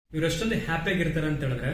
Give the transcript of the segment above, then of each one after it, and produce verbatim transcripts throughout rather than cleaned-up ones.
ಇವ್ರು ಎಷ್ಟೊಂದು ಹ್ಯಾಪಿ ಆಗಿರ್ತಾರೆ ಅಂತ ಹೇಳಿದ್ರೆ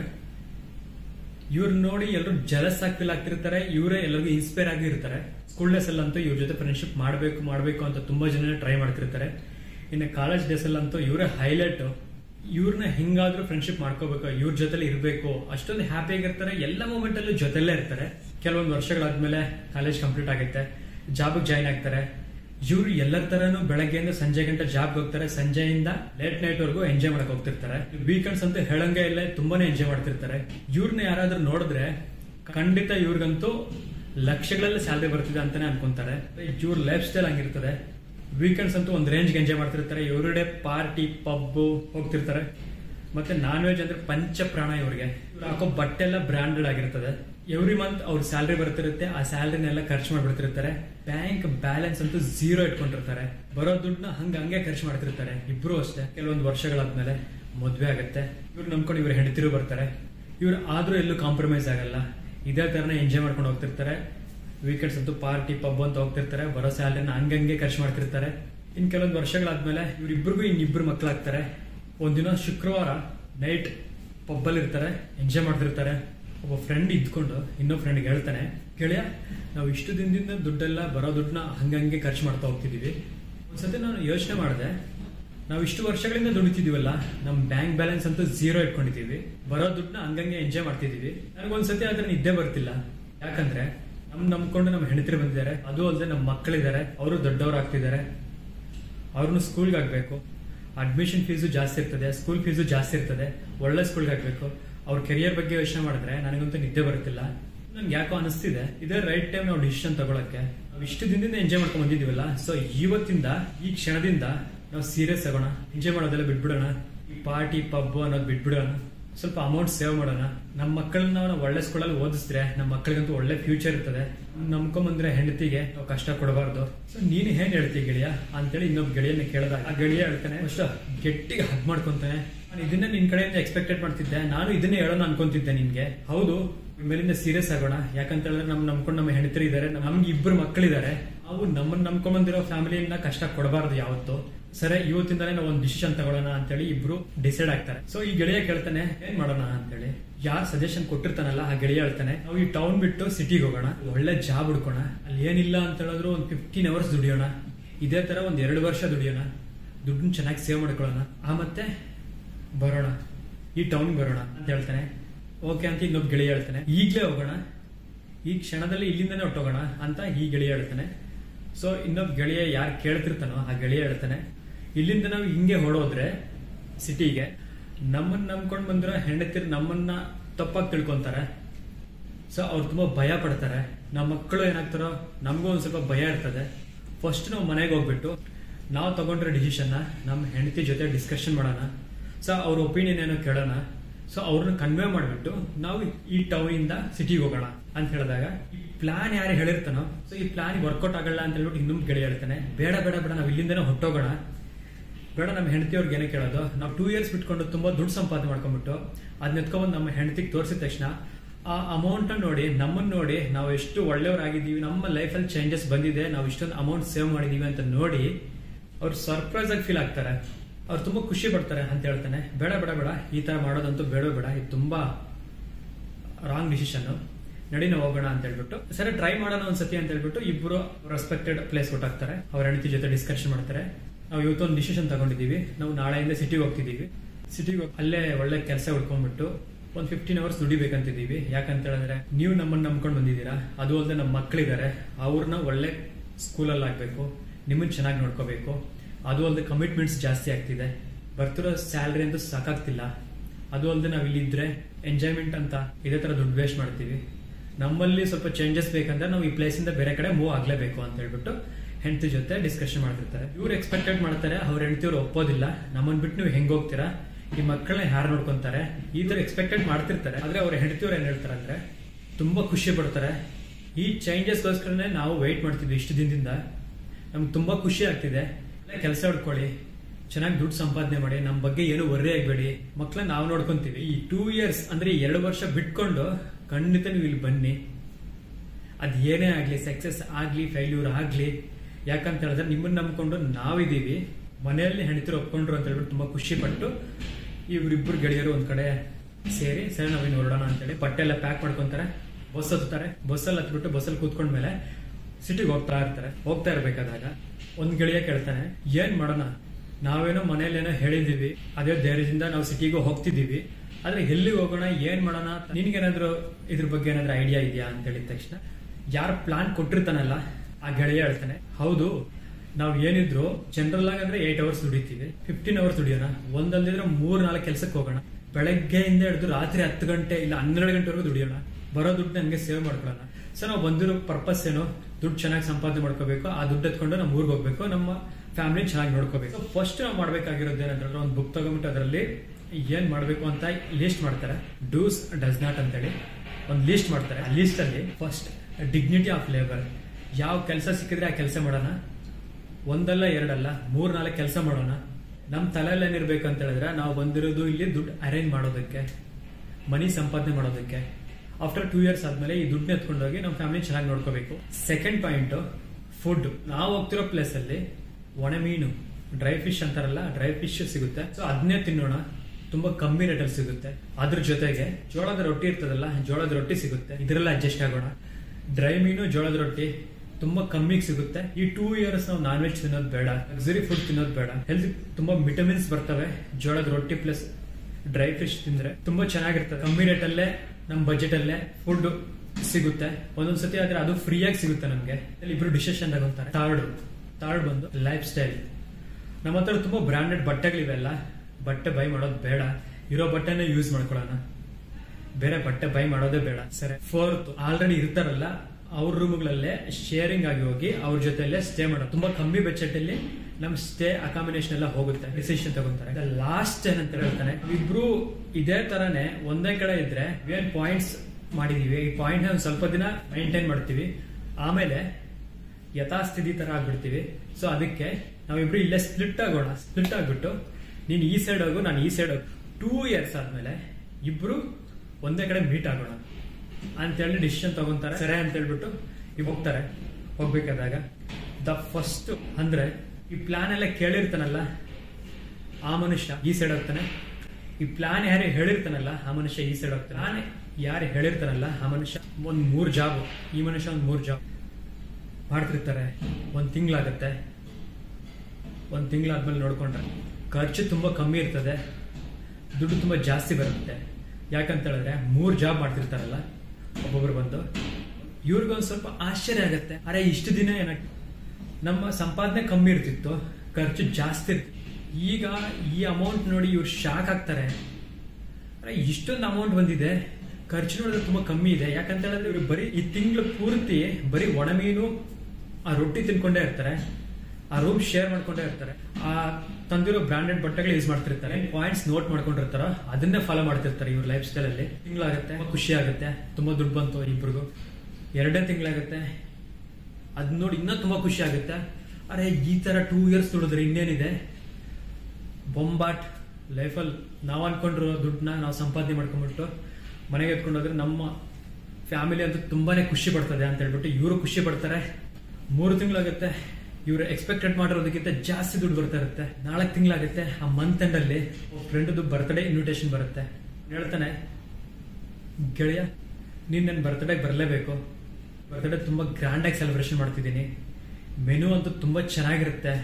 ಇವ್ರು ನೋಡಿ ಎಲ್ಲರೂ ಜಲಸ್ ಆಗಿ ಫೀಲ್ ಆಗ್ತಿರ್ತಾರೆ. ಇವರೇ ಎಲ್ಲರಿಗೂ ಇನ್ಸ್ಪೈರ್ ಆಗಿರ್ತಾರೆ. ಸ್ಕೂಲ್ ಡೇಸ್ ಅಲ್ಲಂತೂ ಇವ್ರ ಜೊತೆ ಫ್ರೆಂಡ್ಶಿಪ್ ಮಾಡಬೇಕು ಮಾಡಬೇಕು ಅಂತ ತುಂಬಾ ಜನ ಟ್ರೈ ಮಾಡ್ತಿರ್ತಾರೆ. ಇನ್ನು ಕಾಲೇಜ್ ಡೇಸ್ ಅಲ್ಲಂತೂ ಇವರೇ ಹೈಲೈಟ್. ಇವ್ರನ್ನ ಹಿಂಗಾದ್ರೂ ಫ್ರೆಂಡ್ಶಿಪ್ ಮಾಡ್ಕೋಬೇಕು, ಇವ್ರ ಜೊತೆಲಿ ಇರಬೇಕು, ಅಷ್ಟೊಂದು ಹ್ಯಾಪಿ ಆಗಿರ್ತಾರೆ. ಎಲ್ಲ ಮೂಮೆಂಟ್ ಅಲ್ಲೂ ಜೊತೆಲೇ ಇರ್ತಾರೆ. ಕೆಲವೊಂದು ವರ್ಷಗಳಾದ್ಮೇಲೆ ಕಾಲೇಜ್ ಕಂಪ್ಲೀಟ್ ಆಗುತ್ತೆ, ಜಾಬ್ ಜಾಯ್ನ್ ಆಗ್ತಾರೆ. ಇವ್ರು ಎಲ್ಲರ ತರನು ಬೆಳಗ್ಗೆಯಿಂದ ಸಂಜೆ ಗಂಟೆ ಜಾಬ್ ಹೋಗ್ತಾರೆ. ಸಂಜೆಯಿಂದ ಲೇಟ್ ನೈಟ್ ವರೆಗೂ ಎಂಜಾಯ್ ಮಾಡಕ್ ಹೋಗ್ತಿರ್ತಾರೆ. ವೀಕೆಂಡ್ಸ್ ಅಂತೂ ಹೇಳಂಗೆ ಇಲ್ಲ, ತುಂಬಾನೇ ಎಂಜಾಯ್ ಮಾಡ್ತಿರ್ತಾರೆ. ಇವ್ರನ್ನ ಯಾರಾದ್ರೂ ನೋಡಿದ್ರೆ ಖಂಡಿತ ಇವ್ರಿಗಂತೂ ಲಕ್ಷಗಳಲ್ಲಿ ಸ್ಯಾಲರಿ ಬರ್ತಿದೆ ಅಂತಾನೆ ಅನ್ಕೊಂತಾರೆ. ಇವ್ರ ಲೈಫ್ ಸ್ಟೈಲ್ ಹಂಗಿರ್ತದೆ. ವೀಕೆಂಡ್ಸ್ ಅಂತೂ ಒಂದ್ ರೇಂಜ್ ಎಂಜಾಯ್ ಮಾಡ್ತಿರ್ತಾರೆ. ಎವ್ರಿಡೇ ಪಾರ್ಟಿ ಪಬ್ ಹೋಗ್ತಿರ್ತಾರೆ. ಮತ್ತೆ ನಾನ್ ವೆಜ್ ಅಂದ್ರೆ ಪಂಚ ಪ್ರಾಣ ಇವ್ರಿಗೆ. ಇವ್ರು ಹಾಕೋ ಬಟ್ಟೆ ಎಲ್ಲ ಬ್ರಾಂಡೆಡ್ ಆಗಿರ್ತದೆ. ಎವ್ರಿ ಮಂತ್ ಅವ್ರ ಸ್ಯಾಲರಿ ಬರ್ತಿರುತ್ತೆ. ಆ ಸ್ಯಾಲರಿನೆಲ್ಲ ಖರ್ಚು ಮಾಡ್ಬಿಡ್ತಿರ್ತಾರೆ. ಬ್ಯಾಂಕ್ ಬ್ಯಾಲೆನ್ಸ್ ಅಂತೂ ಝೀರೋ ಇಟ್ಕೊಂಡಿರ್ತಾರೆ. ಬರೋ ದುಡ್ಡನ್ನ ಹಂಗ ಹಂಗೆ ಖರ್ಚು ಮಾಡ್ತಿರ್ತಾರೆ. ಇಬ್ರು ಅಷ್ಟೇ. ಕೆಲವೊಂದು ವರ್ಷಗಳಾದ್ಮೇಲೆ ಮದ್ವೆ ಆಗುತ್ತೆ. ಇವ್ರು ನಂಬ್ಕೊಂಡು ಇವ್ರ ಹೆಂಡತಿರು ಬರ್ತಾರೆ. ಇವ್ರು ಆದ್ರೂ ಎಲ್ಲೂ ಕಾಂಪ್ರಮೈಸ್ ಆಗಲ್ಲ. ಇದೇ ತರನೇ ಎಂಜಾಯ್ ಮಾಡ್ಕೊಂಡು ಹೋಗ್ತಿರ್ತಾರೆ. ವೀಕೆಂಡ್ಸ್ ಅಂತೂ ಪಾರ್ಟಿ ಪಬ್ ಅಂತ ಹೋಗ್ತಿರ್ತಾರೆ. ಬರೋ ಸ್ಯಾಲರಿನ ಹಂಗಂಗೆ ಖರ್ಚು ಮಾಡ್ತಿರ್ತಾರೆ. ಇನ್ ಕೆಲವೊಂದು ವರ್ಷಗಳಾದ್ಮೇಲೆ ಇವ್ರಿಬ್ರಿಗೂ ಇನ್ನಿಬ್ರು ಮಕ್ಕಳಾಗ್ತಾರೆ. ಒಂದಿನ ಶುಕ್ರವಾರ ನೈಟ್ ಪಬ್ಬಲ್ಲಿ ಇರ್ತಾರೆ, ಎಂಜಾಯ್ ಮಾಡ್ತಿರ್ತಾರೆ. ಒಬ್ಬ ಫ್ರೆಂಡ್ ಇದ್ಕೊಂಡು ಇನ್ನೊಬ್ಬ ಫ್ರೆಂಡ್ಗೆ ಹೇಳ್ತಾನೆ, ಗೆಳೆಯ ನಾವು ಇಷ್ಟು ದಿನದಿಂದ ದುಡ್ಡೆಲ್ಲ ಬರೋ ದುಡ್ಡನ್ನ ಹಂಗಂಗೆ ಖರ್ಚು ಮಾಡ್ತಾ ಹೋಗ್ತಿದೀವಿ. ಒಂದ್ಸತಿ ನಾನು ಯೋಚನೆ ಮಾಡಿದೆ, ನಾವು ಇಷ್ಟು ವರ್ಷಗಳಿಂದ ದುಡಿತಿದೀವಲ್ಲ, ನಮ್ ಬ್ಯಾಂಕ್ ಬ್ಯಾಲೆನ್ಸ್ ಅಂತೂ ಝೀರೋ ಇಟ್ಕೊಂಡಿದೀವಿ. ಬರೋ ದುಡ್ಡನ್ನ ಹಂಗಂಗೆ ಎಂಜಾಯ್ ಮಾಡ್ತಿದೀವಿ. ನನಗೊಂದ್ಸತಿ ಆದ್ರೆ ನಿದ್ದೆ ಬರ್ತಿಲ್ಲ. ಯಾಕಂದ್ರೆ ನಮ್ ನಂಬ್ಕೊಂಡು ನಮ್ಮ ಹೆಂಡತಿರು ಬಂದಿದ್ದಾರೆ. ಅದು ಅಲ್ಲದೆ ನಮ್ಮ ಮಕ್ಕಳಿದ್ದಾರೆ, ಅವರು ದೊಡ್ಡವರು ಆಗ್ತಿದ್ದಾರೆ. ಅವ್ರನ್ನು ಸ್ಕೂಲ್ಗೆ ಹಾಕ್ಬೇಕು. ಅಡ್ಮಿಷನ್ ಫೀಸು ಜಾಸ್ತಿ ಇರ್ತದೆ, ಸ್ಕೂಲ್ ಫೀಸು ಜಾಸ್ತಿ ಇರ್ತದೆ. ಒಳ್ಳೆ ಸ್ಕೂಲ್ಗೆ ಹಾಕ್ಬೇಕು. ಅವ್ರ ಕೆರಿಯರ್ ಬಗ್ಗೆ ಯೋಚನೆ ಮಾಡಿದ್ರೆ ನನಗಂತೂ ನಿದ್ದೆ ಬರುತ್ತಿಲ್ಲ. ನನ್ಗೆ ಯಾಕೋ ಅನಿಸ್ತಿದೆ ಇದೇ ರೈಟ್ ಟೈಮ್ ನಾವು ಡಿಸಿಷನ್ ತಗೊಳಕ್ಕೆ. ನಾವು ಇಷ್ಟು ದಿನದಿಂದ ಎಂಜಾಯ್ ಮಾಡ್ಕೊಂಡು ಬಂದಿದೀವಲ್ಲ, ಸೊ ಇವತ್ತಿಂದ ಈ ಕ್ಷಣದಿಂದ ನಾವು ಸೀರಿಯಸ್ ಆಗೋಣ. ಎಂಜಾಯ್ ಮಾಡೋದೆಲ್ಲ ಬಿಟ್ಬಿಡೋಣ. ಈ ಪಾರ್ಟಿ ಪಬ್ ಅನ್ನೋದು ಬಿಟ್ಬಿಡೋಣ. ಸ್ವಲ್ಪ ಅಮೌಂಟ್ ಸೇವ್ ಮಾಡೋಣ. ನಮ್ಮ ಮಕ್ಕಳನ್ನ ನಾವು ಒಳ್ಳೆ ಸ್ಕೂಲಲ್ಲಿ ಓದಿಸಿದ್ರೆ ನಮ್ಮ ಮಕ್ಕಳಿಗಂತೂ ಒಳ್ಳೆ ಫ್ಯೂಚರ್ ಇರ್ತದೆ. ನಂಬ್ಕೊಂಬಂದ್ರೆ ಹೆಂಡತಿಗೆ ನಾವು ಕಷ್ಟ ಕೊಡಬಾರ್ದು. ಸೊ ನೀನ್ ಏನ್ ಹೇಳ್ತೀಯ ಗೆಳೆಯ ಅಂತೇಳಿ ಇನ್ನೊಬ್ಬ ಗೆಳೆಯನ್ನ ಕೇಳಿದಾಗ ಆ ಗೆಳೆಯ ಹೇಳ್ತಾನೆ, ಅಷ್ಟ ಗಟ್ಟಿಗೆ ಹಗ್ ಮಾಡ್ಕೊಂತಾನೆ, ನಾನು ಇದನ್ನ ನಿನ್ ಕಡೆಯಿಂದ ಎಕ್ಸ್ಪೆಕ್ಟೆಡ್ ಮಾಡ್ತಿದ್ದೆ, ನಾನು ಇದನ್ನೇ ಹೇಳೋಣ ಅನ್ಕೊಂತಿದ್ದೆ ನಿನ್ಗೆ. ಹೌದು, ಮೇಲಿಂದ ಸೀರಿಯಸ್ ಆಗೋಣ. ಯಾಕಂತ ಹೇಳಿದ್ರೆ ನಮ್ ನಂಬ್ಕೊಂಡು ನಮ್ಮ ಹೆಂಡತಿರು ಇದಾರೆ, ನಮ್ಗೆ ಇಬ್ರು ಮಕ್ಕಳಿದ್ದಾರೆ. ಅವು ನಮ್ಮನ್ನ ನಂಬ್ಕೊಂಡ್ ಬಂದಿರೋ ಫ್ಯಾಮಿಲಿಯನ್ನ ಕಷ್ಟ ಕೊಡಬಾರ್ದು ಯಾವತ್ತು. ಸರಿ, ಇವತ್ತಿಂದಾನೇ ನಾವು ಒಂದು ಡಿಸಿಷನ್ ತಗೊಳ್ಳೋಣ ಅಂತೇಳಿ ಇಬ್ರು ಡಿಸೈಡ್ ಆಗ್ತಾರೆ. ಸೊ ಈ ಗೆಳೆಯ ಕೇಳ್ತಾನೆ, ಏನ್ ಮಾಡೋಣ ಅಂತೇಳಿ. ಯಾರು ಸಜೆಷನ್ ಕೊಟ್ಟಿರ್ತಾನಲ್ಲ ಆ ಗೆಳೆಯ ಹೇಳ್ತಾನೆ, ನಾವು ಈ ಟೌನ್ ಬಿಟ್ಟು ಸಿಟಿಗೆ ಹೋಗೋಣ, ಒಳ್ಳೆ ಜಾಬ್ ಹುಡ್ಕೋಣ. ಅಲ್ಲಿ ಏನಿಲ್ಲ ಅಂತ ಹೇಳಿದ್ರು ಒಂದ್ ಫಿಫ್ಟೀನ್ ಅವರ್ಸ್ ದುಡಿಯೋಣ. ಇದೇ ತರ ಒಂದ್ ಎರಡು ವರ್ಷ ದುಡಿಯೋಣ. ದುಡ್ಡನ್ನ ಚೆನ್ನಾಗಿ ಸೇವ್ ಮಾಡ್ಕೊಳ್ಳೋಣ. ಆ ಮತ್ತೆ ಬರೋಣ, ಈ ಟೌನ್ ಬರೋಣ ಅಂತ ಹೇಳ್ತಾನೆ. ಓಕೆ ಅಂತ ಇನ್ನೊಬ್ಬ ಗೆಳೆಯ ಹೇಳ್ತಾನೆ, ಈಗ್ಲೇ ಹೋಗೋಣ, ಈ ಕ್ಷಣದಲ್ಲಿ ಇಲ್ಲಿಂದಾನೇ ಹೊಟ್ಟೋಗೋಣ ಅಂತ ಈ ಗೆಳೆಯ ಹೇಳ್ತಾನೆ. ಸೊ ಇನ್ನೊಬ್ಬ ಗೆಳೆಯ ಯಾರು ಕೇಳ್ತಿರ್ತಾನೋ ಆ ಗೆಳೆಯ ಹೇಳ್ತಾನೆ, ಇಲ್ಲಿಂದ ನಾವು ಹಿಂಗೆ ಹೊಡೋದ್ರೆ ಸಿಟಿಗೆ ನಮ್ಮನ್ನ ನಂಬ್ಕೊಂಡ್ ಬಂದಿರೋ ಹೆಂಡತಿರು ನಮ್ಮನ್ನ ತಪ್ಪಾಗಿ ತಿಳ್ಕೊಂತಾರೆ. ಸೊ ಅವ್ರು ತುಂಬಾ ಭಯ ಪಡ್ತಾರೆ. ನಮ್ಮ ಮಕ್ಕಳು ಏನಾಗ್ತಾರೋ ನಮಗೂ ಒಂದ್ ಸ್ವಲ್ಪ ಭಯ ಇರ್ತದೆ. ಫಸ್ಟ್ ನಾವು ಮನೆಗೆ ಹೋಗ್ಬಿಟ್ಟು ನಾವು ತಗೊಂಡಿರೋ ಡಿಸಿಷನ್ ನಮ್ಮ ಹೆಂಡತಿ ಜೊತೆ ಡಿಸ್ಕಷನ್ ಮಾಡೋಣ. ಸೊ ಅವ್ರ ಒಪಿನಿಯನ್ ಏನೋ ಕೇಳೋಣ. ಸೊ ಅವ್ರನ್ನ ಕನ್ವೆ ಮಾಡ್ಬಿಟ್ಟು ನಾವು ಈ ಟೌನ್ ಇಂದ ಸಿಟಿಗೆ ಹೋಗೋಣ ಅಂತ ಹೇಳಿದಾಗ, ಈ ಪ್ಲಾನ್ ಯಾರು ಹೇಳಿರ್ತಾನೋ ಸೊ ಈ ಪ್ಲಾನ್ ವರ್ಕೌಟ್ ಆಗಲ್ಲ ಅಂತ ಹೇಳ್ಬಿಟ್ಟು ಇನ್ನೊಂದು ಗೆಳೆಯ ಹೇಳ್ತಾನೆ, ಬೇಡ ಬೇಡ ಬೇಡ ನಾವು ಇಲ್ಲಿಂದನೇ ಹೊಟ್ಟೋಗೋಣ. ಬೇಡ, ನಮ್ಮ ಹೆಂಡತಿಯವ್ರಿಗೆ ಏನೇ ಕೇಳೋದು, ನಾವು ಟೂ ಇಯರ್ಸ್ ಬಿಟ್ಕೊಂಡು ತುಂಬಾ ದುಡ್ಡು ಸಂಪಾದನೆ ಮಾಡ್ಕೊಂಡ್ಬಿಟ್ಟು ಅದನ್ನ ಎತ್ಕೊಂಡ್ಬಂದು ನಮ್ಮ ಹೆಂಡತಿಗೆ ತೋರಿಸಿದ ತಕ್ಷಣ ಆ ಅಮೌಂಟ್ ನೋಡಿ, ನಮ್ಮನ್ನ ನೋಡಿ, ನಾವು ಎಷ್ಟು ಒಳ್ಳೆಯವರಾಗಿದ್ದೀವಿ, ನಮ್ಮ ಲೈಫಲ್ಲಿ ಚೇಂಜಸ್ ಬಂದಿದೆ, ನಾವು ಇಷ್ಟೊಂದು ಅಮೌಂಟ್ ಸೇವ್ ಮಾಡಿದೀವಿ ಅಂತ ನೋಡಿ ಅವ್ರು ಸರ್ಪ್ರೈಸ್ ಆಗಿ ಫೀಲ್ ಆಗ್ತಾರೆ. ಅವ್ರು ತುಂಬಾ ಖುಷಿ ಪಡ್ತಾರೆ ಅಂತ ಹೇಳ್ತಾನೆ. ಬೇಡ ಬೇಡ ಬೇಡ ಈ ತರ ಮಾಡೋದಂತೂ ಬೇಡ ಬೇಡ, ಇದು ತುಂಬಾ ರಾಂಗ್ ಡಿಸಿಷನ್, ನಡಿ ನಾವು ಹೋಗೋಣ ಅಂತ ಹೇಳ್ಬಿಟ್ಟು, ಸರಿ ಟ್ರೈ ಮಾಡೋಣ ಒಂದ್ಸತಿ ಅಂತ ಹೇಳ್ಬಿಟ್ಟು ಇಬ್ರು ರೆಸ್ಪೆಕ್ಟೆಡ್ ಪ್ಲೇಸ್ ಕೊಟ್ಟಾಗ್ತಾರೆ. ಅವ್ರ ಹೆಂಡತಿ ಜೊತೆ ಡಿಸ್ಕಷನ್ ಮಾಡ್ತಾರೆ. ನಾವು ಇವತ್ತೊಂದು ಡಿಸಿಷನ್ ತಗೊಂಡಿದೀವಿ, ನಾವು ನಾಳೆಯಿಂದ ಸಿಟಿಗೆ ಹೋಗ್ತಿದೀವಿ. ಸಿಟಿಗೆ ಹೋಗಿ ಅಲ್ಲೇ ಒಳ್ಳೆ ಕೆಲಸ ಹುಡ್ಕೊಂಡ್ಬಿಟ್ಟು ಒಂದ್ ಫಿಫ್ಟೀನ್ ಅವರ್ಸ್ ದುಡಿಬೇಕಂತಿದೀವಿ. ಯಾಕಂತ ಹೇಳಿದ್ರೆ ನೀವು ನಮ್ಮನ್ನ ನಂಬ್ಕೊಂಡು ಬಂದಿದ್ದೀರಾ, ಅದು ಅಲ್ಲದೆ ನಮ್ಮ ಮಕ್ಕಳಿದ್ದಾರೆ, ಅವ್ರನ್ನ ಒಳ್ಳೆ ಸ್ಕೂಲಲ್ಲಿ ಆಗ್ಬೇಕು, ನಿಮ್ಮನ್ನ ಚೆನ್ನಾಗಿ ನೋಡ್ಕೋಬೇಕು. ಅದು ಅಲ್ಲದೆ ಕಮಿಟ್ಮೆಂಟ್ಸ್ ಜಾಸ್ತಿ ಆಗ್ತಿದೆ. ಬರ್ತಿರೋ ಸ್ಯಾಲ್ರಿ ಅಂತೂ ಸಾಕಾಗ್ತಿಲ್ಲ. ಅದು ಅಲ್ಲದೆ ನಾವು ಇಲ್ಲಿದ್ರೆ ಎಂಜಾಯ್ಮೆಂಟ್ ಅಂತ ಇದೇ ತರ ದುಡ್ಡು ವೇಸ್ಟ್ ಮಾಡ್ತೀವಿ. ನಮ್ಮಲ್ಲಿ ಸ್ವಲ್ಪ ಚೇಂಜಸ್ ಬೇಕಂದ್ರೆ ನಾವು ಈ ಪ್ಲೇಸ್ ಇಂದ ಬೇರೆ ಕಡೆ ಮೂವ್ ಆಗ್ಲೇಬೇಕು ಅಂತ ಹೇಳ್ಬಿಟ್ಟು ಹೆಂಡತಿ ಜೊತೆ ಡಿಸ್ಕಷನ್ ಮಾಡ್ತಿರ್ತಾರೆ. ಇವ್ರು ಎಕ್ಸ್ಪೆಕ್ಟೆಡ್ ಮಾಡ್ತಾರೆ, ಅವ್ರ ಹೆಂಡತಿಯವ್ರು ಒಪ್ಪೋದಿಲ್ಲ. ನಮ್ಮನ್ ಬಿಟ್ಟು ನೀವು ಹೆಂಗ್ ಹೋಗ್ತೀರಾ, ಈ ಮಕ್ಕಳನ್ನ ಯಾರು ನೋಡ್ಕೊಂತಾರೆ, ಈ ತರ ಎಕ್ಸ್ಪೆಕ್ಟೆಡ್ ಮಾಡ್ತಿರ್ತಾರೆ. ಆದ್ರೆ ಅವ್ರ ಹೆಂಡತಿಯವ್ರು ಏನ್ ಹೇಳ್ತಾರೆ ಅಂದ್ರೆ ತುಂಬಾ ಖುಷಿ ಪಡ್ತಾರೆ. ಈ ಚೇಂಜಸ್ಗೋಸ್ಕರನೇ ನಾವು ವೆಯ್ಟ್ ಮಾಡ್ತಿದ್ವಿ ಇಷ್ಟು ದಿನದಿಂದ, ನಮ್ಗೆ ತುಂಬಾ ಖುಷಿ ಆಗ್ತಿದೆ. ಕೆಲಸ ಹುಡ್ಕೊಳ್ಳಿ, ಚೆನ್ನಾಗಿ ದುಡ್ಡು ಸಂಪಾದನೆ ಮಾಡಿ, ನಮ್ಮ ಬಗ್ಗೆ ಏನು ವರ್ರಿ ಆಗಬೇಡಿ, ಮಕ್ಕಳನ್ನ ನಾವು ನೋಡ್ಕೊಂತೀವಿ. ಈ ಟೂ ಇಯರ್ಸ್ ಅಂದ್ರೆ ಎರಡು ವರ್ಷ ಬಿಟ್ಕೊಂಡು ಖಂಡಿತ ನೀವು ಇಲ್ಲಿ ಬನ್ನಿ. ಅದ್ ಏನೇ ಆಗ್ಲಿ, ಸಕ್ಸಸ್ ಆಗ್ಲಿ ಫೇಲ್ಯೂರ್ ಆಗ್ಲಿ, ಯಾಕಂತ ಹೇಳಿದ್ರೆ ನಿಮ್ಮನ್ನ ನಂಬ್ಕೊಂಡು ನಾವಿದೀವಿ. ಮನೆಯಲ್ಲಿ ಹೆಂಡತಿರು ಒಪ್ಕೊಂಡ್ರು ಅಂತ ಹೇಳ್ಬಿಟ್ಟು ತುಂಬಾ ಖುಷಿ ಪಟ್ಟು ಇವ್ರಿಬ್ರು ಗೆಳೆಯರು ಒಂದ್ ಕಡೆ ಸೇರಿ ಸರಿ ನಾವೇನು ಹೊರಡೋಣ ಅಂತೇಳಿ ಬಟ್ಟೆ ಎಲ್ಲ ಪ್ಯಾಕ್ ಮಾಡ್ಕೊಂತಾರೆ, ಬಸ್ ಹತ್ತಾರೆ. ಬಸ್ಸಲ್ಲಿ ಹತ್ಬಿಟ್ಟು ಬಸ್ಸಲ್ಲಿ ಕೂತ್ಕೊಂಡ್ಮೇಲೆ ಸಿಟಿಗೆ ಹೋಗ್ತಾ ಇರ್ತಾರೆ. ಹೋಗ್ತಾ ಇರ್ಬೇಕಾದಾಗ ಒಂದ್ ಗೆಳೆಯ ಕೇಳ್ತಾನೆ, ಏನ್ ಮಾಡೋಣ, ನಾವೇನೋ ಮನೇಲೇನೋ ಹೇಳಿದೀವಿ, ಅದೇ ಧೈರ್ಯದಿಂದ ನಾವು ಸಿಟಿಗೂ ಹೋಗ್ತಿದೀವಿ, ಆದ್ರೆ ಎಲ್ಲಿಗೆ ಹೋಗೋಣ, ಏನ್ ಮಾಡೋಣ, ನಿನ್ಗೇನಾದ್ರು ಇದ್ರ ಬಗ್ಗೆ ಏನಾದ್ರು ಐಡಿಯಾ ಇದೆಯಾ ಅಂತ ಹೇಳಿದ ತಕ್ಷಣ ಯಾರು ಪ್ಲಾನ್ ಕೊಟ್ಟಿರ್ತಾನಲ್ಲ ಆ ಗೆಳೆಯ ಹೇಳ್ತಾನೆ, ಹೌದು ನಾವ್ ಏನಿದ್ರು ಜನರಲ್ ಆಗಿ ಅಂದ್ರೆ ಏಟ್ ಅವರ್ಸ್ ದುಡಿತೀವಿ, ಫಿಫ್ಟೀನ್ ಅವರ್ಸ್ ದುಡಿಯೋಣ, ಒಂದಲ್ದಿದ್ರೆ ಮೂರ್ ನಾಲ್ಕು ಕೆಲ್ಸಕ್ಕೆ ಹೋಗೋಣ, ಬೆಳಗ್ಗೆಯಿಂದ ಹಿಡಿದು ರಾತ್ರಿ ಹತ್ತು ಗಂಟೆ ಇಲ್ಲ ಹನ್ನೆರಡು ಗಂಟೆವರೆಗೂ ದುಡಿಯೋಣ, ಬರೋ ದುಡ್ಡು ನನ್ಗೆ ಸೇವ್ ಮಾಡ್ಕೊಳ್ಳೋಣ. ಸೊ ನಾವು ಬಂದಿರೋ ಪರ್ಪಸ್ ಏನೋ ದುಡ್ಡು ಚೆನ್ನಾಗಿ ಸಂಪಾದನೆ ಮಾಡ್ಕೋಬೇಕು, ಆ ದುಡ್ಡು ಎತ್ಕೊಂಡು ನಮ್ಮ ಊರಿಗೆ ಹೋಗ್ಬೇಕು, ನಮ್ಮ ಫ್ಯಾಮಿಲಿ ಚೆನ್ನಾಗಿ ನೋಡ್ಕೋಬೇಕು. ಫಸ್ಟ್ ನಾವು ಮಾಡ್ಬೇಕಾಗಿರೋದು ಏನಂದ್ರೆ ಒಂದು ಬುಕ್ ತಗೊಂಡ್ಬಿಟ್ಟು ಅದರಲ್ಲಿ ಏನ್ ಮಾಡ್ಬೇಕು ಅಂತ ಲಿಸ್ಟ್ ಮಾಡ್ತಾರೆ, ಡೂಸ್ ಡಸ್ ನಾಟ್ ಅಂತೇಳಿ ಒಂದು ಲಿಸ್ಟ್ ಮಾಡ್ತಾರೆ. ಆ ಲಿಸ್ಟ್ ಅಲ್ಲಿ ಫಸ್ಟ್ ಡಿಗ್ನಿಟಿ ಆಫ್ ಲೇಬರ್, ಯಾವ ಕೆಲಸ ಸಿಕ್ಕಿದ್ರೆ ಆ ಕೆಲಸ ಮಾಡೋಣ, ಒಂದಲ್ಲ ಎರಡಲ್ಲ ಮೂರ್ ನಾಲ್ಕು ಕೆಲಸ ಮಾಡೋಣ. ನಮ್ ತಲೆಯಲ್ಲಿ ಏನಿರ್ಬೇಕು ಅಂತ ಹೇಳಿದ್ರೆ ನಾವು ಬಂದಿರೋದು ಇಲ್ಲಿ ದುಡ್ಡು ಅರೇಂಜ್ ಮಾಡೋದಕ್ಕೆ, ಮನಿ ಸಂಪಾದನೆ ಮಾಡೋದಕ್ಕೆ. ಆಫ್ಟರ್ ಟೂ ಇಯರ್ಸ್ ಆದ್ಮೇಲೆ ಈ ದುಡ್ಡು ಎತ್ಕೊಂಡೋಗಿ ನಮ್ಮ ಫ್ಯಾಮಿಲಿ ಚೆನ್ನಾಗಿ ನೋಡ್ಕೋಬೇಕು. Second point food. ನಾವು ಹೋಗ್ತಿರೋ ಪ್ಲೇಸ್ ಅಲ್ಲಿ ಒಣ ಮೀನು, ಡ್ರೈ ಫಿಶ್ ಅಂತಾರಲ್ಲ, ಡ್ರೈ ಫಿಶ್ ಸಿಗುತ್ತೆ. ಸೊ ಅದನ್ನೇ ತಿನ್ನೋಣ, ತುಂಬಾ ಕಮ್ಮಿ ರೇಟ್ ಅಲ್ಲಿ ಸಿಗುತ್ತೆ. ಅದ್ರ ಜೊತೆಗೆ ಜೋಳದ ರೊಟ್ಟಿ ಇರ್ತದಲ್ಲ, ಜೋಳದ ರೊಟ್ಟಿ ಸಿಗುತ್ತೆ, ಇದರೆಲ್ಲ ಅಡ್ಜಸ್ಟ್ ಆಗೋಣ. ಡ್ರೈ ಮೀನು, ಜೋಳದ ರೊಟ್ಟಿ ತುಂಬಾ ಕಮ್ಮಿಗೆ ಸಿಗುತ್ತೆ. ಈ ಟೂ ಇಯರ್ಸ್ ನಾವು ನಾನ್ ವೆಜ್ ತಿನ್ನೋದು ಬೇಡ, ಲಕ್ಸುರಿ ಫುಡ್ ತಿನ್ನೋದು ಬೇಡ. ಹೆಲ್ತ್ ತುಂಬಾ ವಿಟಮಿನ್ಸ್ ಬರ್ತವೆ ಜೋಳದ ರೊಟ್ಟಿ ಪ್ಲಸ್ ಡ್ರೈ ಫಿಶ್ ತಿಂದ್ರೆ, ತುಂಬಾ ಚೆನ್ನಾಗಿರ್ತದೆ. ಕಮ್ಮಿ ರೇಟ್ ಅಲ್ಲೇ ನಮ್ ಬಜೆಟ್ ಅಲ್ಲೇ ಫುಡ್ ಸಿಗುತ್ತೆ. ಒಂದೊಂದ್ಸತಿ ಆದ್ರೆ ಅದು ಫ್ರೀ ಆಗಿ ಸಿಗುತ್ತೆ ನಮ್ಗೆ. ಇಬ್ರು ಡಿಸಿಷನ್ ತಗೊಂತಾರೆ. ಥರ್ಡ್ ಥರ್ಡ್ ಬಂದು ಲೈಫ್ ಸ್ಟೈಲ್. ನಮ್ಮ ಹತ್ರ ತುಂಬಾ ಬ್ರಾಂಡೆಡ್ ಬಟ್ಟೆಗಳಿವೆಲ್ಲ, ಬಟ್ಟೆ ಬೈ ಮಾಡೋದು ಬೇಡ, ಇರೋ ಬಟ್ಟೆನೇ ಯೂಸ್ ಮಾಡ್ಕೊಳ್ಳೋಣ, ಬೇರೆ ಬಟ್ಟೆ ಬೈ ಮಾಡೋದೇ ಬೇಡ. ಸರಿ. ಫೋರ್ತ್, ಆಲ್ರೆಡಿ ಇರ್ತಾರಲ್ಲ ಅವ್ರ ರೂಮ್ಗಳಲ್ಲೇ ಶೇರಿಂಗ್ ಆಗಿ ಹೋಗಿ ಅವ್ರ ಜೊತೆಲ್ಲೇ ಸ್ಟೇ ಮಾಡೋದು. ತುಂಬಾ ಕಮ್ಮಿ ಬಜೆಟ್ ಅಲ್ಲಿ ನಮ್ ಸ್ಟೇ ಅಕಾಮಿಡೇಷನ್ ಎಲ್ಲ ಹೋಗುತ್ತೆ. ಡಿಸಿಷನ್ ತಗೊಂತಾರೆ. ಲಾಸ್ಟ್ ಏನಂತ ಹೇಳ್ತಾನೆ, ಇಬ್ರು ಇದೇ ತರನೇ ಒಂದೇ ಕಡೆ ಇದ್ರೆ ಏನ್ ಪಾಯಿಂಟ್ಸ್ ಮಾಡಿದೀವಿ, ಈ ಪಾಯಿಂಟ್ ಒಂದ್ ಸ್ವಲ್ಪ ದಿನ ಮೈಂಟೈನ್ ಮಾಡ್ತೀವಿ, ಆಮೇಲೆ ಯಥಾಸ್ಥಿತಿ ತರ ಆಗ್ಬಿಡ್ತೀವಿ. ಸೊ ಅದಕ್ಕೆ ನಾವಿಬ್ರು ಇಲ್ಲೇ ಸ್ಪ್ಲಿಟ್ ಆಗೋಣ. ಸ್ಪ್ಲಿಟ್ ಆಗ್ಬಿಟ್ಟು ನೀನ್ ಈ ಸೈಡ್ ಹೋಗು, ನಾನು ಈ ಸೈಡ್ ಹೋಗು. ಟೂ ಇಯರ್ಸ್ ಆದ್ಮೇಲೆ ಇಬ್ರು ಒಂದೇ ಕಡೆ ಮೀಟ್ ಆಗೋಣ ಅಂತೇಳಿ ಡಿಸಿಷನ್ ತಗೊಂತಾರೆ. ಸರಿ ಅಂತ ಹೇಳ್ಬಿಟ್ಟು ಈಗ ಹೋಗ್ತಾರೆ. ಹೋಗ್ಬೇಕಾದಾಗ ದ ಫಸ್ಟ್ ಅಂದ್ರೆ ಈ ಪ್ಲಾನ್ ಎಲ್ಲ ಕೇಳಿರ್ತಾನಲ್ಲ ಆ ಮನುಷ್ಯ ಈ ಸೈಡ್ ಹೋಗ್ತಾನೆ. ಈ ಪ್ಲಾನ್ ಯಾರು ಹೇಳಿರ್ತಾನಲ್ಲ ಆ ಮನುಷ್ಯ ಈ ಸೈಡ್ ಹೋಗ್ತಾನೆ. ಪ್ಲಾನ್ ಯಾರು ಹೇಳಿರ್ತಾನಲ್ಲ ಆ ಮನುಷ್ಯ ಒಂದ್ ಮೂರ್ ಜಾಬ್, ಈ ಮನುಷ್ಯ ಒಂದ್ ಮೂರ್ ಜಾಬ್ ಮಾಡ್ತಿರ್ತಾರೆ. ಒಂದ್ ತಿಂಗಳಾಗತ್ತೆ. ಒಂದ್ ತಿಂಗಳಾದ್ಮೇಲೆ ನೋಡ್ಕೊಂಡ್ರೆ ಖರ್ಚು ತುಂಬಾ ಕಮ್ಮಿ ಇರ್ತದೆ, ದುಡ್ಡು ತುಂಬಾ ಜಾಸ್ತಿ ಬರುತ್ತೆ. ಯಾಕಂತ ಹೇಳಿದ್ರೆ ಮೂರ್ ಜಾಬ್ ಮಾಡ್ತಿರ್ತಾರಲ್ಲ ಒಬ್ಬೊಬ್ರು ಬಂದು, ಇವ್ರಿಗೊಂದ್ ಸ್ವಲ್ಪ ಆಶ್ಚರ್ಯ ಆಗತ್ತೆ, ಅರೆ ಇಷ್ಟು ದಿನ ಏನಕ್ಕೆ ನಮ್ಮ ಸಂಪಾದನೆ ಕಮ್ಮಿ ಇರ್ತಿತ್ತು, ಖರ್ಚು ಜಾಸ್ತಿ ಇರ್ತಿತ್ತು, ಈಗ ಈ ಅಮೌಂಟ್ ನೋಡಿ ಇವ್ರು ಶಾಕ್ ಆಗ್ತಾರೆ. ಅರೆ ಇಷ್ಟೊಂದು ಅಮೌಂಟ್ ಬಂದಿದೆ, ಖರ್ಚು ನೋಡಿದ್ರೆ ತುಂಬಾ ಕಮ್ಮಿ ಇದೆ. ಯಾಕಂತ ಹೇಳಿದ್ರೆ ಇವ್ರು ಬರೀ ಈ ತಿಂಗಳು ಪೂರ್ತಿ ಬರೀ ಒಣ ಮೀನು ಆ ರೊಟ್ಟಿ ತಿನ್ಕೊಂಡೇ ಇರ್ತಾರೆ, ಆ ರೂಮ್ ಶೇರ್ ಮಾಡ್ಕೊಂಡೇ ಇರ್ತಾರೆ, ಆ ತಂದಿರೋ ಬ್ರಾಂಡೆಡ್ ಬಟ್ಟೆಗಳು ಯೂಸ್ ಮಾಡ್ತಿರ್ತಾರೆ, ಪಾಯಿಂಟ್ಸ್ ನೋಟ್ ಮಾಡ್ಕೊಂಡಿರ್ತಾರೋ ಅದನ್ನೇ ಫಾಲೋ ಮಾಡ್ತಿರ್ತಾರೆ ಇವ್ರ ಲೈಫ್ ಸ್ಟೈಲ್ ಅಲ್ಲಿ. ತಿಂಗಳಾಗುತ್ತೆ, ಖುಷಿ ಆಗುತ್ತೆ, ತುಂಬಾ ದುಡ್ಡು ಬಂತು ಇಬ್ರಿಗೂ. ಎರಡೇ ತಿಂಗಳಾಗುತ್ತೆ, ಅದ್ ನೋಡಿ ಇನ್ನೂ ತುಂಬಾ ಖುಷಿ ಆಗುತ್ತೆ. ಅರೆ ಈ ತರ ಟೂ ಇಯರ್ಸ್ ದುಡಿದ್ರೆ ಇನ್ನೇನಿದೆ, ಬೊಂಬಾಟ್ ಲೈಫಲ್ಲಿ ನಾವು ಅನ್ಕೊಂಡಿರೋ ದುಡ್ಡನ್ನ ನಾವು ಸಂಪಾದನೆ ಮಾಡ್ಕೊಂಡ್ಬಿಟ್ಟು ಮನೆಗೆ ಎತ್ಕೊಂಡೋದ್ರೆ ನಮ್ಮ ಫ್ಯಾಮಿಲಿ ಅಂತೂ ತುಂಬಾನೇ ಖುಷಿ ಪಡ್ತದೆ ಅಂತ ಹೇಳ್ಬಿಟ್ಟು ಇವರು ಖುಷಿ ಪಡ್ತಾರೆ. ಮೂರು ತಿಂಗಳಾಗುತ್ತೆ, ಇವ್ರು ಎಕ್ಸ್ಪೆಕ್ಟೆಡ್ ಮಾಡಿರೋದಕ್ಕಿಂತ ಜಾಸ್ತಿ ದುಡ್ಡು ಬರ್ತಾ ಇರುತ್ತೆ. ನಾಲ್ಕು ತಿಂಗಳಾಗುತ್ತೆ, ಆ ಮಂತ್ ಎಂಡ್ ಅಲ್ಲಿ ಫ್ರೆಂಡ್ ಬರ್ತ್ಡೇ ಇನ್ವಿಟೇಷನ್ ಬರುತ್ತೆ. ಹೇಳ್ತಾನೆ, ಗೆಳೆಯ ನೀನ್ ನನ್ನ ಬರ್ತ್ಡೇಗೆ ಬರಲೇಬೇಕು, ಬರ್ತ್ಡೇ ತುಂಬಾ ಗ್ರ್ಯಾಂಡ್ ಆಗಿ ಸೆಲೆಬ್ರೇಷನ್ ಮಾಡ್ತಿದ್ದೀನಿ, ಮೆನು ಅಂತೂ ತುಂಬಾ ಚೆನ್ನಾಗಿರುತ್ತೆ,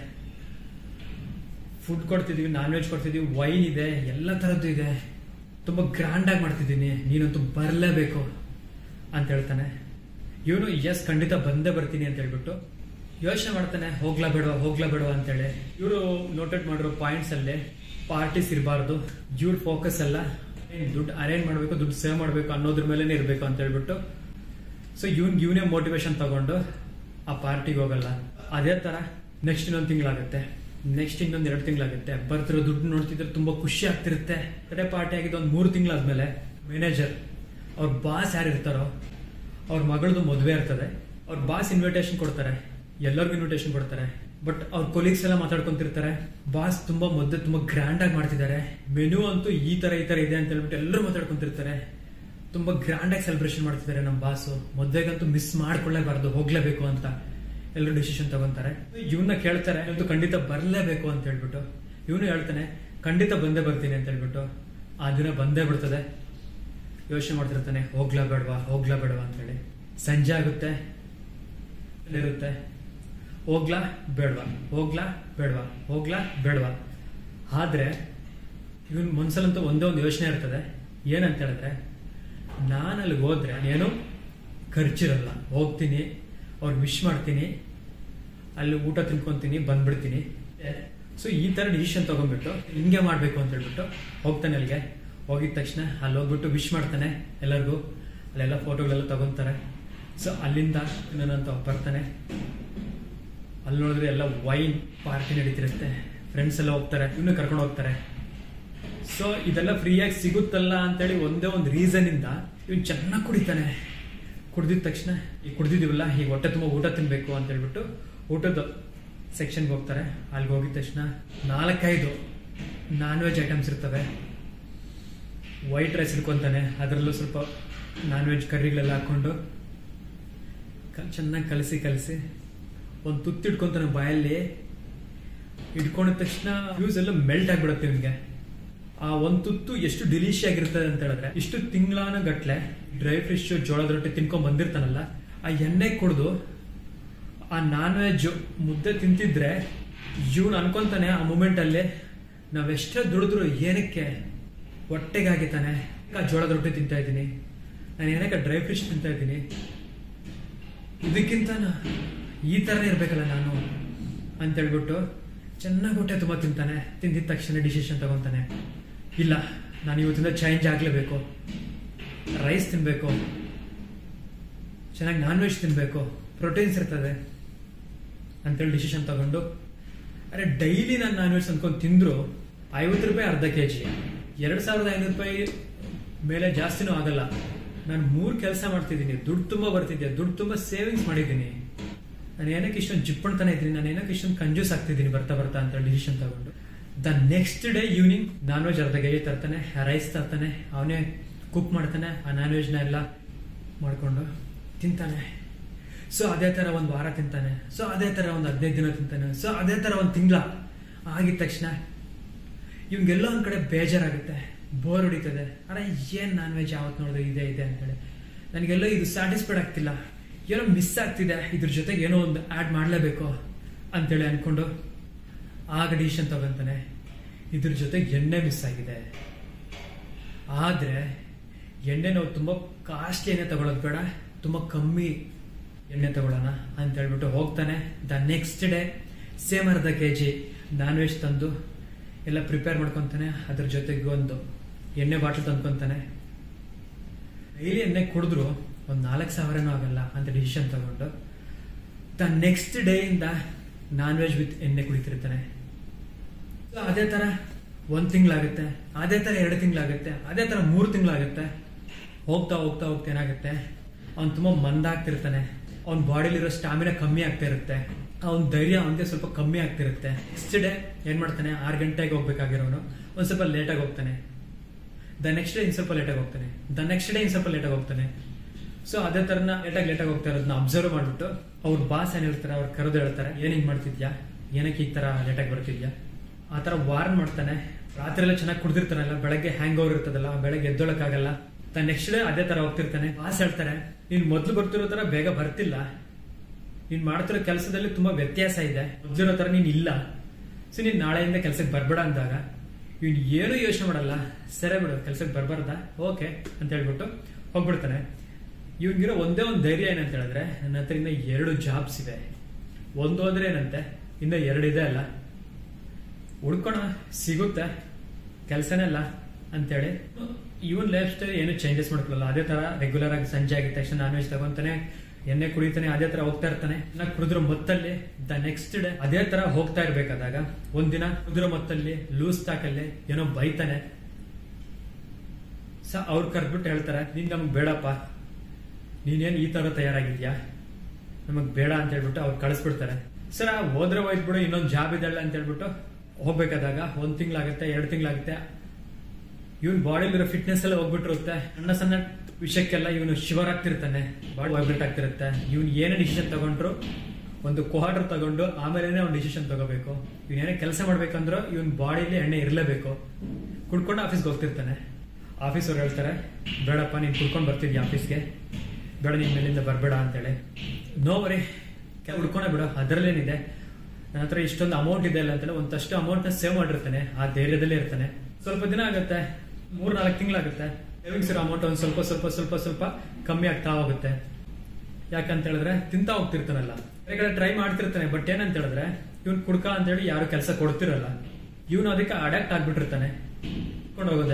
ಫುಡ್ ಕೊಡ್ತಿದೀವಿ, ನಾನ್ ವೆಜ್ ಕೊಡ್ತಿದೀವಿ, ವೈನ್ ಇದೆ, ಎಲ್ಲ ತರದ್ದು ಇದೆ, ತುಂಬಾ ಗ್ರ್ಯಾಂಡ್ ಆಗಿ ಮಾಡ್ತಿದ್ದೀನಿ, ನೀನಂತೂ ಬರಲೇಬೇಕು ಅಂತ ಹೇಳ್ತಾನೆ. ಇವನು ಎಸ್ ಖಂಡಿತ ಬಂದೇ ಬರ್ತೀನಿ ಅಂತ ಹೇಳ್ಬಿಟ್ಟು ಯೋಚನೆ ಮಾಡ್ತಾನೆ, ಹೋಗ್ಲಾ ಬೇಡವಾ ಹೋಗ್ಲಾ ಬೇಡವಾ ಅಂತೇಳಿ. ಇವರು ನೋಟೆಡ್ ಮಾಡಿರೋ ಪಾಯಿಂಟ್ಸ್ ಅಲ್ಲೇ ಪಾರ್ಟೀಸ್ ಇರಬಾರ್ದು, ಇವ್ರ ಫೋಕಸ್ ಎಲ್ಲ ದುಡ್ಡು ಅರೇಂಜ್ ಮಾಡ್ಬೇಕು, ದುಡ್ಡು ಸೇವ್ ಮಾಡ್ಬೇಕು ಅನ್ನೋದ್ರ ಮೇಲೆನೆ ಇರ್ಬೇಕು ಅಂತ ಹೇಳ್ಬಿಟ್ಟು ಸೊ ಇವನ್ ಇವನೇ ಮೋಟಿವೇಶನ್ ತಗೊಂಡು ಆ ಪಾರ್ಟಿಗೆ ಹೋಗಲ್ಲ. ಅದೇ ತರ ನೆಕ್ಸ್ಟ್ ಇನ್ನೊಂದು ತಿಂಗಳಾಗುತ್ತೆ, ನೆಕ್ಸ್ಟ್ ಇನ್ನೊಂದ್ ಎರಡು ತಿಂಗಳಾಗುತ್ತೆ, ಬರ್ತಿರೋ ದುಡ್ಡು ನೋಡ್ತಿದ್ರೆ ತುಂಬಾ ಖುಷಿ ಆಗ್ತಿರುತ್ತೆ. ಕಡೆ ಪಾರ್ಟಿ ಆಗಿದ್ದು ಒಂದ್ ಮೂರು ತಿಂಗಳಾದ್ಮೇಲೆ ಮ್ಯಾನೇಜರ್ ಅವ್ರ ಬಾಸ್ ಯಾರು ಇರ್ತಾರೋ ಅವ್ರ ಮಗಳದು ಮದುವೆ ಇರ್ತದೆ, ಅವ್ರ ಬಾಸ್ ಇನ್ವಿಟೇಷನ್ ಕೊಡ್ತಾರೆ, ಎಲ್ಲರಿಗೂ ಇನ್ವಿಟೇಷನ್ ಕೊಡ್ತಾರೆ. ಬಟ್ ಅವ್ರ ಕೊಲೀಗ್ಸ್ ಎಲ್ಲ ಮಾತಾಡ್ಕೊಂತಿರ್ತಾರೆ, ಬಾಸ್ ತುಂಬಾ ಮದುವೆ ತುಂಬಾ ಗ್ರ್ಯಾಂಡ್ ಆಗಿ ಮಾಡ್ತಿದ್ದಾರೆ, ಮೆನು ಅಂತೂ ಈ ತರ ಈ ತರ ಇದೆ ಅಂತ ಹೇಳ್ಬಿಟ್ಟು ಎಲ್ಲರೂ ಮಾತಾಡ್ಕೊಂತಿರ್ತಾರೆ, ತುಂಬಾ ಗ್ರ್ಯಾಂಡ್ ಆಗಿ ಸೆಲೆಬ್ರೇಷನ್ ಮಾಡ್ತಿದ್ದಾರೆ ನಮ್ಮ ಬಾಸು, ಮದುವೆಗಂತೂ ಮಿಸ್ ಮಾಡ್ಕೊಳ್ಳೇಬಾರ್ದು, ಹೋಗ್ಲೇಬೇಕು ಅಂತ ಎಲ್ಲರೂ ಡಿಸಿಷನ್ ತಗೊಂತಾರೆ. ಇವನ್ನ ಕೇಳ್ತಾರೆ, ಇವತ್ತು ಖಂಡಿತ ಬರ್ಲೇಬೇಕು ಅಂತ ಹೇಳ್ಬಿಟ್ಟು ಇವನು ಹೇಳ್ತಾನೆ, ಖಂಡಿತ ಬಂದೇ ಬರ್ತೀನಿ ಅಂತ ಹೇಳ್ಬಿಟ್ಟು ಆ ದಿನ ಬಂದೇ ಬಿಡ್ತದೆ. ಯೋಚನೆ ಮಾಡ್ತಿರ್ತಾನೆ, ಹೋಗ್ಲಾ ಬೇಡವಾ ಹೋಗ್ಲಾ ಬೇಡವಾ ಅಂತ ಹೇಳಿ. ಸಂಜೆ ಆಗುತ್ತೆ, ಇರುತ್ತೆ, ಹೋಗ್ಲಾ ಬೇಡವಾ ಹೋಗ್ಲಾ ಬೇಡವಾ ಹೋಗ್ಲಾ ಬೇಡವಾ. ಆದ್ರೆ ಇವನ್ ಮನ್ಸಲ್ಲಂತೂ ಒಂದೇ ಒಂದು ಯೋಚನೆ ಇರ್ತದೆ, ಏನಂತ ಹೇಳಿದ್ರೆ ನಾನು ಅಲ್ಲಿಗೆ ಹೋದ್ರೆ ಏನು ಖರ್ಚಿರಲ್ಲ, ಹೋಗ್ತೀನಿ, ಅವ್ರಿಗೆ ವಿಶ್ ಮಾಡ್ತೀನಿ, ಅಲ್ಲಿ ಊಟ ತಿನ್ಕೊಂತೀನಿ, ಬಂದ್ಬಿಡ್ತೀನಿ. ಸೊ ಈ ತರ ಡಿಸಿಷನ್ ತಗೊಂಡ್ಬಿಟ್ಟು ಹಿಂಗೆ ಮಾಡ್ಬೇಕು ಅಂತ ಹೇಳ್ಬಿಟ್ಟು ಹೋಗ್ತಾನೆ. ಅಲ್ಲಿಗೆ ಹೋಗಿದ ತಕ್ಷಣ ಅಲ್ಲಿ ಹೋಗ್ಬಿಟ್ಟು ವಿಶ್ ಮಾಡ್ತಾನೆ ಎಲ್ಲರಿಗೂ, ಅಲ್ಲೆಲ್ಲ ಫೋಟೋಗಳೆಲ್ಲ ತಗೊಂತಾರೆ. ಸೊ ಅಲ್ಲಿಂದ ನನ್ನಂತ ಬರ್ತಾನೆ. ಅಲ್ಲಿ ನೋಡಿದ್ರೆ ಎಲ್ಲ ವೈನ್ ಪಾರ್ಟಿ ನಡೀತಿರುತ್ತೆ, ಫ್ರೆಂಡ್ಸ್ ಎಲ್ಲ ಹೋಗ್ತಾರೆ, ಇನ್ನು ಕರ್ಕೊಂಡು ಹೋಗ್ತಾರೆ. ಸೊ ಇದೆಲ್ಲ ಫ್ರೀಯಾಗಿ ಸಿಗುತ್ತಲ್ಲ ಅಂತೇಳಿ ಒಂದೇ ಒಂದು ರೀಸನ್ ಇಂದ ಇವನ್ ಚೆನ್ನಾಗಿ ಕುಡಿತಾನೆ. ಕುಡ್ದಿದ ತಕ್ಷಣ ಈಗ ಕುಡ್ದಿದೀವಲ್ಲ, ಈಗ ಹೊಟ್ಟೆ ತುಂಬ ಊಟ ತಿನ್ಬೇಕು ಅಂತ ಹೇಳ್ಬಿಟ್ಟು ಊಟದ ಸೆಕ್ಷನ್ಗೆ ಹೋಗ್ತಾರೆ. ಅಲ್ಲಿಗೆ ಹೋಗಿದ ತಕ್ಷಣ ನಾಲ್ಕೈದು ನಾನ್ ವೆಜ್ ಐಟಮ್ಸ್ ಇರ್ತವೆ. ವೈಟ್ ರೈಸ್ ಇಟ್ಕೊಂತಾನೆ, ಅದರಲ್ಲೂ ಸ್ವಲ್ಪ ನಾನ್ ವೆಜ್ ಕರ್ರಿಗಳೆಲ್ಲ ಹಾಕೊಂಡು ಚೆನ್ನಾಗಿ ಕಲಸಿ ಕಲಸಿ ಒಂದು ತುತ್ತು ಇಟ್ಕೊಂತಾನೆ ಬಾಯಲ್ಲಿ. ಇಟ್ಕೊಂಡಿದ ತಕ್ಷಣ ಫ್ಯೂಸ್ ಎಲ್ಲ ಮೆಲ್ಟ್ ಆಗ್ಬಿಡುತ್ತೆ ಇವನ್ಗೆ. ಆ ಒಂದು ತುತ್ತು ಎಷ್ಟು ಡಿಲಿಷಿಯಸ್ ಆಗಿರ್ತದೆ ಅಂತ ಹೇಳಿದ್ರೆ, ಇಷ್ಟು ತಿಂಗಳಾನ ಗಟ್ಲೆ ಡ್ರೈ ಫಿಶ್ ಜೋಳದ ರೊಟ್ಟಿ ತಿನ್ಕೊಂಡ್ ಬಂದಿರ್ತಾನಲ್ಲ, ಆ ಎಣ್ಣೆ ಕುಡಿದು ಆ ನಾನ್ ವೆಜ್ ಮುದ್ದೆ ತಿಂತಿದ್ರೆ ಇವನು ಅನ್ಕೊಂತಾನೆ ಆ ಮೂಮೆಂಟ್ ಅಲ್ಲಿ, ನಾವೆಷ್ಟೇ ದುಡಿದ್ರು ಏನಕ್ಕೆ ಹೊಟ್ಟೆಗಾಗಿತಾನೆ, ಆ ಜೋಳದ ರೊಟ್ಟಿ ತಿಂತಾ ಇದ್ದೀನಿ, ನಾನು ಏನಕ್ಕೆ ಡ್ರೈ ಫಿಶ್ ತಿಂತಾ ಇದ್ದೀನಿ, ಇದಕ್ಕಿಂತ ಈ ತರನೇ ಇರ್ಬೇಕಲ್ಲ ನಾನು ಅಂತ ಹೇಳ್ಬಿಟ್ಟು ಚೆನ್ನಾಗಿ ಹೊಟ್ಟೆ ತುಂಬಾ ತಿಂತಾನೆ. ತಿಂದಿದ ತಕ್ಷಣ ಡಿಸಿಷನ್ ತಗೊಂತಾನೆ, ಇಲ್ಲ ನಾನು ಇವತ್ತಿಂದ ಚೇಂಜ್ ಆಗ್ಲೇಬೇಕು, ರೈಸ್ ತಿನ್ಬೇಕು, ಚೆನ್ನಾಗಿ ನಾನ್ ವೆಜ್ ತಿನ್ಬೇಕು, ಪ್ರೋಟೀನ್ಸ್ ಇರ್ತದೆ ಅಂತೇಳಿ ಡಿಸಿಷನ್ ತಗೊಂಡು, ಅರೆ ಡೈಲಿ ನಾನು ನಾನ್ ವೆಜ್ ಅಂದ್ಕೊಂಡು ತಿಂದ್ರು ಐವತ್ತು ರೂಪಾಯಿ ಅರ್ಧ ಕೆ ಜಿ, ಎರಡ್ ಸಾವಿರದ ಐನೂರು ರೂಪಾಯಿ ಮೇಲೆ ಜಾಸ್ತಿನೂ ಆಗಲ್ಲ. ನಾನು ಮೂರ್ ಕೆಲಸ ಮಾಡ್ತಿದ್ದೀನಿ, ದುಡ್ಡು ತುಂಬಾ ಬರ್ತಿದ್ದೆ, ದುಡ್ಡು ತುಂಬಾ ಸೇವಿಂಗ್ಸ್ ಮಾಡಿದ್ದೀನಿ, ನಾನು ಏನಕ್ಕೆ ಇಷ್ಟೊಂದು ಜಿಪ್ಪಣ್ತಾನೆ ಇದ್ದೀನಿ, ನಾನು ಏನಕ್ಕೆ ಇಷ್ಟೊಂದು ಕಂಜೂಸ್ ಆಗ್ತಿದ್ದೀನಿ ಬರ್ತಾ ಬರ್ತಾ ಅಂತ ಡಿಸಿಷನ್ ತಗೊಂಡು the next day evening non veg ಅರ್ಧ ಕೆ ಜಿ ತರ್ತಾನೆ, ರೈಸ್ ತರ್ತಾನೆ, ಅವನೇ ಕುಕ್ ಮಾಡ್ತಾನೆ, ಆ ನಾನ್ ವೆಜ್ನ ಎಲ್ಲ ಮಾಡ್ಕೊಂಡು ತಿಂತಾನೆ. ಸೊ ಅದೇ ತರ ಒಂದು ವಾರ ತಿಂತಾನೆ, ಸೊ ಅದೇ ತರ ಒಂದು ಹದಿನೈದು ದಿನ ತಿಂತಾನೆ, ಸೊ ಅದೇ ತರ ಒಂದು ತಿಂಗಳ ಆಗಿದ ತಕ್ಷಣ ಇವ್ಗೆಲ್ಲ ಒಂದ್ ಕಡೆ ಬೇಜಾರಾಗುತ್ತೆ, ಬೋರ್ ಹೊಡಿತದೆ. ಅರೆ ಏನ್ ನಾನ್ ವೆಜ್ ಯಾವತ್ತು ನೋಡಿದ್ರೆ ಇದೆ ಇದೆ ಅಂತೇಳಿ, ನನಗೆಲ್ಲ ಇದು ಸ್ಯಾಟಿಸ್ಫೈಡ್ ಆಗ್ತಿಲ್ಲ, ಏನೋ ಮಿಸ್ ಆಗ್ತಿದೆ, ಇದ್ರ ಜೊತೆಗೆ ಏನೋ ಒಂದು ಆಡ್ ಮಾಡ್ಲೇಬೇಕು ಅಂತೇಳಿ ಅನ್ಕೊಂಡು ಆಗ ಡಿಸಿಷನ್ ತಗೊಂತಾನೆ, ಇದ್ರ ಜೊತೆಗೆ ಎಣ್ಣೆ ಮಿಸ್ ಆಗಿದೆ, ಆದ್ರೆ ಎಣ್ಣೆ ನಾವು ತುಂಬಾ ಕಾಸ್ಟ್ಲಿ ಎಣ್ಣೆ ತಗೊಳ್ಳೋದು ಬೇಡ, ತುಂಬಾ ಕಮ್ಮಿ ಎಣ್ಣೆ ತಗೊಳ್ಳೋಣ ಅಂತ ಹೇಳ್ಬಿಟ್ಟು ಹೋಗ್ತಾನೆ. ದ ನೆಕ್ಸ್ಟ್ ಡೇ ಸೇಮ್ ಅರ್ಧ ಕೆ ಜಿ ನಾನ್ ವೆಜ್ ತಂದು ಎಲ್ಲ ಪ್ರಿಪೇರ್ ಮಾಡ್ಕೊತಾನೆ, ಅದ್ರ ಜೊತೆಗೆ ಒಂದು ಎಣ್ಣೆ ಬಾಟಲ್ ತಂದ್ಕೊಂತಾನೆ. ಡೈಲಿ ಎಣ್ಣೆ ಕುಡಿದ್ರು ಒಂದ್ ನಾಲ್ಕು ಸಾವಿರನೂ ಆಗಲ್ಲ ಅಂತ ಡಿಸಿಷನ್ ತಗೊಂಡು ದ ನೆಕ್ಸ್ಟ್ ಡೇ ಇಂದ ನಾನ್ ವೆಜ್ ವಿತ್ ಎಣ್ಣೆ ಕುಡಿತಿರ್ತಾನೆ. ಅದೇ ತರ ಒಂದ್ ತಿಂಗಳಾಗುತ್ತೆ, ಅದೇ ತರ ಎರಡು ತಿಂಗಳಾಗುತ್ತೆ, ಅದೇ ತರ ಮೂರು ತಿಂಗಳಾಗುತ್ತೆ. ಹೋಗ್ತಾ ಹೋಗ್ತಾ ಹೋಗ್ತಾ ಏನಾಗುತ್ತೆ, ಅವ್ನು ತುಂಬಾ ಮಂದಾಗ್ತಿರ್ತಾನೆ, ಅವ್ನ ಬಾಡಿಲಿರೋ ಸ್ಟಾಮಿನಾ ಕಮ್ಮಿ ಆಗ್ತಾ ಇರುತ್ತೆ, ಅವ್ನ ಧೈರ್ಯ ಅವನಿಗೆ ಸ್ವಲ್ಪ ಕಮ್ಮಿ ಆಗ್ತಿರುತ್ತೆ. ನೆಕ್ಸ್ಟ್ ಡೇ ಏನ್ ಮಾಡ್ತಾನೆ, ಆರು ಗಂಟೆಗೆ ಹೋಗ್ಬೇಕಾಗಿರೋನು ಒಂದ್ ಸ್ವಲ್ಪ ಲೇಟ್ ಆಗಿ ಹೋಗ್ತಾನೆ. ದ ನೆಕ್ಸ್ಟ್ ಡೇ ಇನ್ ಸ್ವಲ್ಪ ಲೇಟ್ ಆಗಿ ಹೋಗ್ತಾನೆ, ದ ನೆಕ್ಸ್ಟ್ ಡೇ ಇನ್ ಸ್ವಲ್ಪ ಲೇಟ್ ಆಗಿ ಹೋಗ್ತಾನೆ. ಸೊ ಅದೇ ತರನ ಲೇಟಾಗಿ ಲೇಟಾಗಿ ಹೋಗ್ತಾ ಇರೋದನ್ನ ಅಬ್ಸರ್ವ್ ಮಾಡ್ಬಿಟ್ಟು ಅವ್ರ ಬಾಸ್ ಏನಿರ್ತಾರೆ ಅವ್ರು ಕರೆದು ಹೇಳ್ತಾರೆ, ಏನ್ ಹಿಂಗ್ ಮಾಡ್ತಿದ್ಯಾ, ಏನಕ್ಕೆ ಈ ತರ ಲೇಟಾಗಿ ಬರ್ತಿದ್ಯಾ, ಆ ತರ ವಾರ್ನ್ ಮಾಡ್ತಾನೆ. ರಾತ್ರಿ ಎಲ್ಲ ಚೆನ್ನಾಗಿ ಕುಡ್ದಿರ್ತಾನಲ್ಲ, ಬೆಳಗ್ಗೆ ಹ್ಯಾಂಗ್ ಓವರ್ ಇರ್ತದಲ್ಲ, ಬೆಳಗ್ಗೆ ಎದ್ದೊಳಕ್ಕಾಗಲ್ಲ. ತ ನೆಕ್ಸ್ಟ್ ಡೇ ಅದೇ ತರ ಹೋಗ್ತಿರ್ತಾನೆ. ಬಾಸ್ ಹೇಳ್ತಾರೆ, ನೀನ್ ಮೊದ್ಲು ಬರ್ತಿರೋ ತರ ಬೇಗ ಬರ್ತಿಲ್ಲ, ನೀನ್ ಮಾಡ್ತಿರೋ ಕೆಲಸದಲ್ಲಿ ತುಂಬಾ ವ್ಯತ್ಯಾಸ ಇದೆ, ಮೊದ್ಲಿರೋ ತರ ನೀನ್ ಇಲ್ಲ, ಸೊ ನೀನ್ ನಾಳೆಯಿಂದ ಕೆಲ್ಸಕ್ಕೆ ಬರ್ಬೇಡ ಅಂದಾಗ ಇವ್ನು ಏನು ಯೋಚನೆ ಮಾಡಲ್ಲ, ಸರಿ ಬಿಡು ಕೆಲ್ಸಕ್ಕೆ ಬರ್ಬಾರ್ದ, ಓಕೆ ಅಂತ ಹೇಳ್ಬಿಟ್ಟು ಹೋಗ್ಬಿಡ್ತಾನೆ. ಇವ್ನಿಗಿರೋ ಒಂದೇ ಒಂದು ಧೈರ್ಯ ಏನಂತ ಹೇಳಿದ್ರೆ, ನನ್ನ ಹತ್ರ ಇನ್ನ ಎರಡು ಜಾಬ್ಸ್ ಇದೆ, ಒಂದು ಹೋದ್ರೆ ಏನಂತೆ ಇನ್ನ ಎರಡು ಇದೆ ಅಲ್ಲ, ಹುಡ್ಕೋಣ ಸಿಗುತ್ತೆ ಕೆಲ್ಸನೆಲ್ಲ ಅಂತೇಳಿ ಇವನ್ ಲೈಫ್ ಸ್ಟೈಲ್ ಏನು ಚೇಂಜಸ್ ಮಾಡ್ಕೊಳ್ಳಲ್ಲ. ಅದೇ ತರ ರೆಗ್ಯುಲರ್ ಆಗಿ ಸಂಜೆ ಆಗಿದ ತಕ್ಷಣ ನಾನ್ ವೆಜ್ ತಗೊಂತಾನೆ, ಎಣ್ಣೆ ಕುಡಿತಾನೆ, ಅದೇ ತರ ಹೋಗ್ತಾ ಇರ್ತಾನೆ. ಕುಡಿದ್ರೋ ಮೊತ್ತಲ್ಲಿ ದ ನೆಕ್ಸ್ಟ್ ಡೇ ಅದೇ ತರ ಹೋಗ್ತಾ ಇರ್ಬೇಕಾದಾಗ ಒಂದಿನ ಕುಡಿದ್ರೋ ಮೊತ್ತಲ್ಲಿ ಲೂಸ್ ತಾಕಲ್ಲಿ ಏನೋ ಬೈತಾನೆ. ಸ ಅವ್ರು ಕರ್ದ್ಬಿಟ್ಟು ಹೇಳ್ತಾರೆ, ನೀನ್ ನಮಗ್ ಬೇಡಪ್ಪ, ನೀನೇನ್ ಈ ತರ ತಯಾರಾಗಿದ್ಯಾ, ನಮಗ್ ಬೇಡ ಅಂತ ಹೇಳ್ಬಿಟ್ಟು ಅವ್ರು ಕಳಿಸ್ಬಿಡ್ತಾರೆ. ಸರ್ ಹೋದ್ರೆ ಹೋಯ್ತು ಬಿಡು, ಇನ್ನೊಂದು ಜಾಬ್ ಇದಲ್ಲ ಅಂತ ಹೇಳ್ಬಿಟ್ಟು ಹೋಗ್ಬೇಕಾದಾಗ ಒಂದ್ ತಿಂಗಳಾಗುತ್ತೆ, ಎರಡು ತಿಂಗಳಾಗುತ್ತೆ, ಇವನ್ ಬಾಡಿಲಿರೋ ಫಿಟ್ನೆಸ್ ಎಲ್ಲ ಹೋಗ್ಬಿಟ್ಟಿರುತ್ತೆ. ಸಣ್ಣ ಸಣ್ಣ ವಿಷಯಕ್ಕೆಲ್ಲ ಇವನು ಶಿವರ್ ಆಗ್ತಿರ್ತಾನೆ, ಬಾಡಿ ವೈಬ್ರೇಟ್ ಆಗ್ತಿರುತ್ತೆ. ಇವನ್ ಏನೇ ಡಿಸಿಷನ್ ತಗೊಂಡ್ರು ಒಂದು ಕ್ವಾರ್ಟರ್ ತಗೊಂಡು ಆಮೇಲೆ ಅವ್ನು ಡಿಸಿಷನ್ ತಗೋಬೇಕು. ಇವನೇನೇ ಕೆಲಸ ಮಾಡ್ಬೇಕಂದ್ರೆ ಇವನ್ ಬಾಡಿಲಿ ಎಣ್ಣೆ ಇರಲೇಬೇಕು. ಕುಡ್ಕೊಂಡು ಆಫೀಸ್ಗೆ ಹೋಗ್ತಿರ್ತಾನೆ. ಆಫೀಸ್ ಅವ್ರು ಹೇಳ್ತಾರೆ, ಬೇಡಪ್ಪ ನೀನ್ ಕುಡ್ಕೊಂಡು ಬರ್ತಿದ್ಯಾ ಆಫೀಸ್ಗೆ, ಬೇಡ ನಿನ್ ಮೇಲಿಂದ ಬರಬೇಡ ಅಂತೇಳಿ. ನೋ ವರಿ, ಹುಡ್ಕೊಂಡ ಬಿಡು, ಅದರಲ್ಲೇನಿದೆ, ನನ್ನ ಹತ್ರ ಇಷ್ಟೊಂದು ಅಮೌಂಟ್ ಇದೆ ಅಲ್ಲ ಅಂತೇಳಿ ಒಂದಷ್ಟು ಅಮೌಂಟ್ ನ ಸೇವ್ ಮಾಡಿರ್ತಾನೆ. ಆ ಧೈರ್ಯದಲ್ಲೇ ಇರ್ತಾನೆ. ಸ್ವಲ್ಪ ದಿನ ಆಗುತ್ತೆ, ಮೂರ್ ನಾಲ್ಕು ತಿಂಗಳಾಗುತ್ತೆ. ಸೇವಿಂಗ್ಸ್ ಇರೋ ಅಮೌಂಟ್ ಒಂದು ಸ್ವಲ್ಪ ಸ್ವಲ್ಪ ಸ್ವಲ್ಪ ಸ್ವಲ್ಪ ಕಮ್ಮಿ ಆಗ್ತಾ ಹೋಗುತ್ತೆ. ಯಾಕಂತ ಹೇಳಿದ್ರೆ ತಿಂತಾ ಹೋಗ್ತಿರ್ತಾನಲ್ಲ, ಕಡೆ ಟ್ರೈ ಮಾಡ್ತಿರ್ತಾನೆ. ಬಟ್ ಏನಂತ ಹೇಳಿದ್ರೆ ಇವ್ನ್ ಕುಡ್ಕ ಅಂತ ಹೇಳಿ ಯಾರು ಕೆಲಸ ಕೊಡ್ತಿರಲ್ಲ. ಇವನು ಅದಕ್ಕೆ ಅಡಾಕ್ಟ್ ಆಗ್ಬಿಟ್ಟಿರ್ತಾನೆ. ಕೊಂಡು ಹೋಗೋದೆ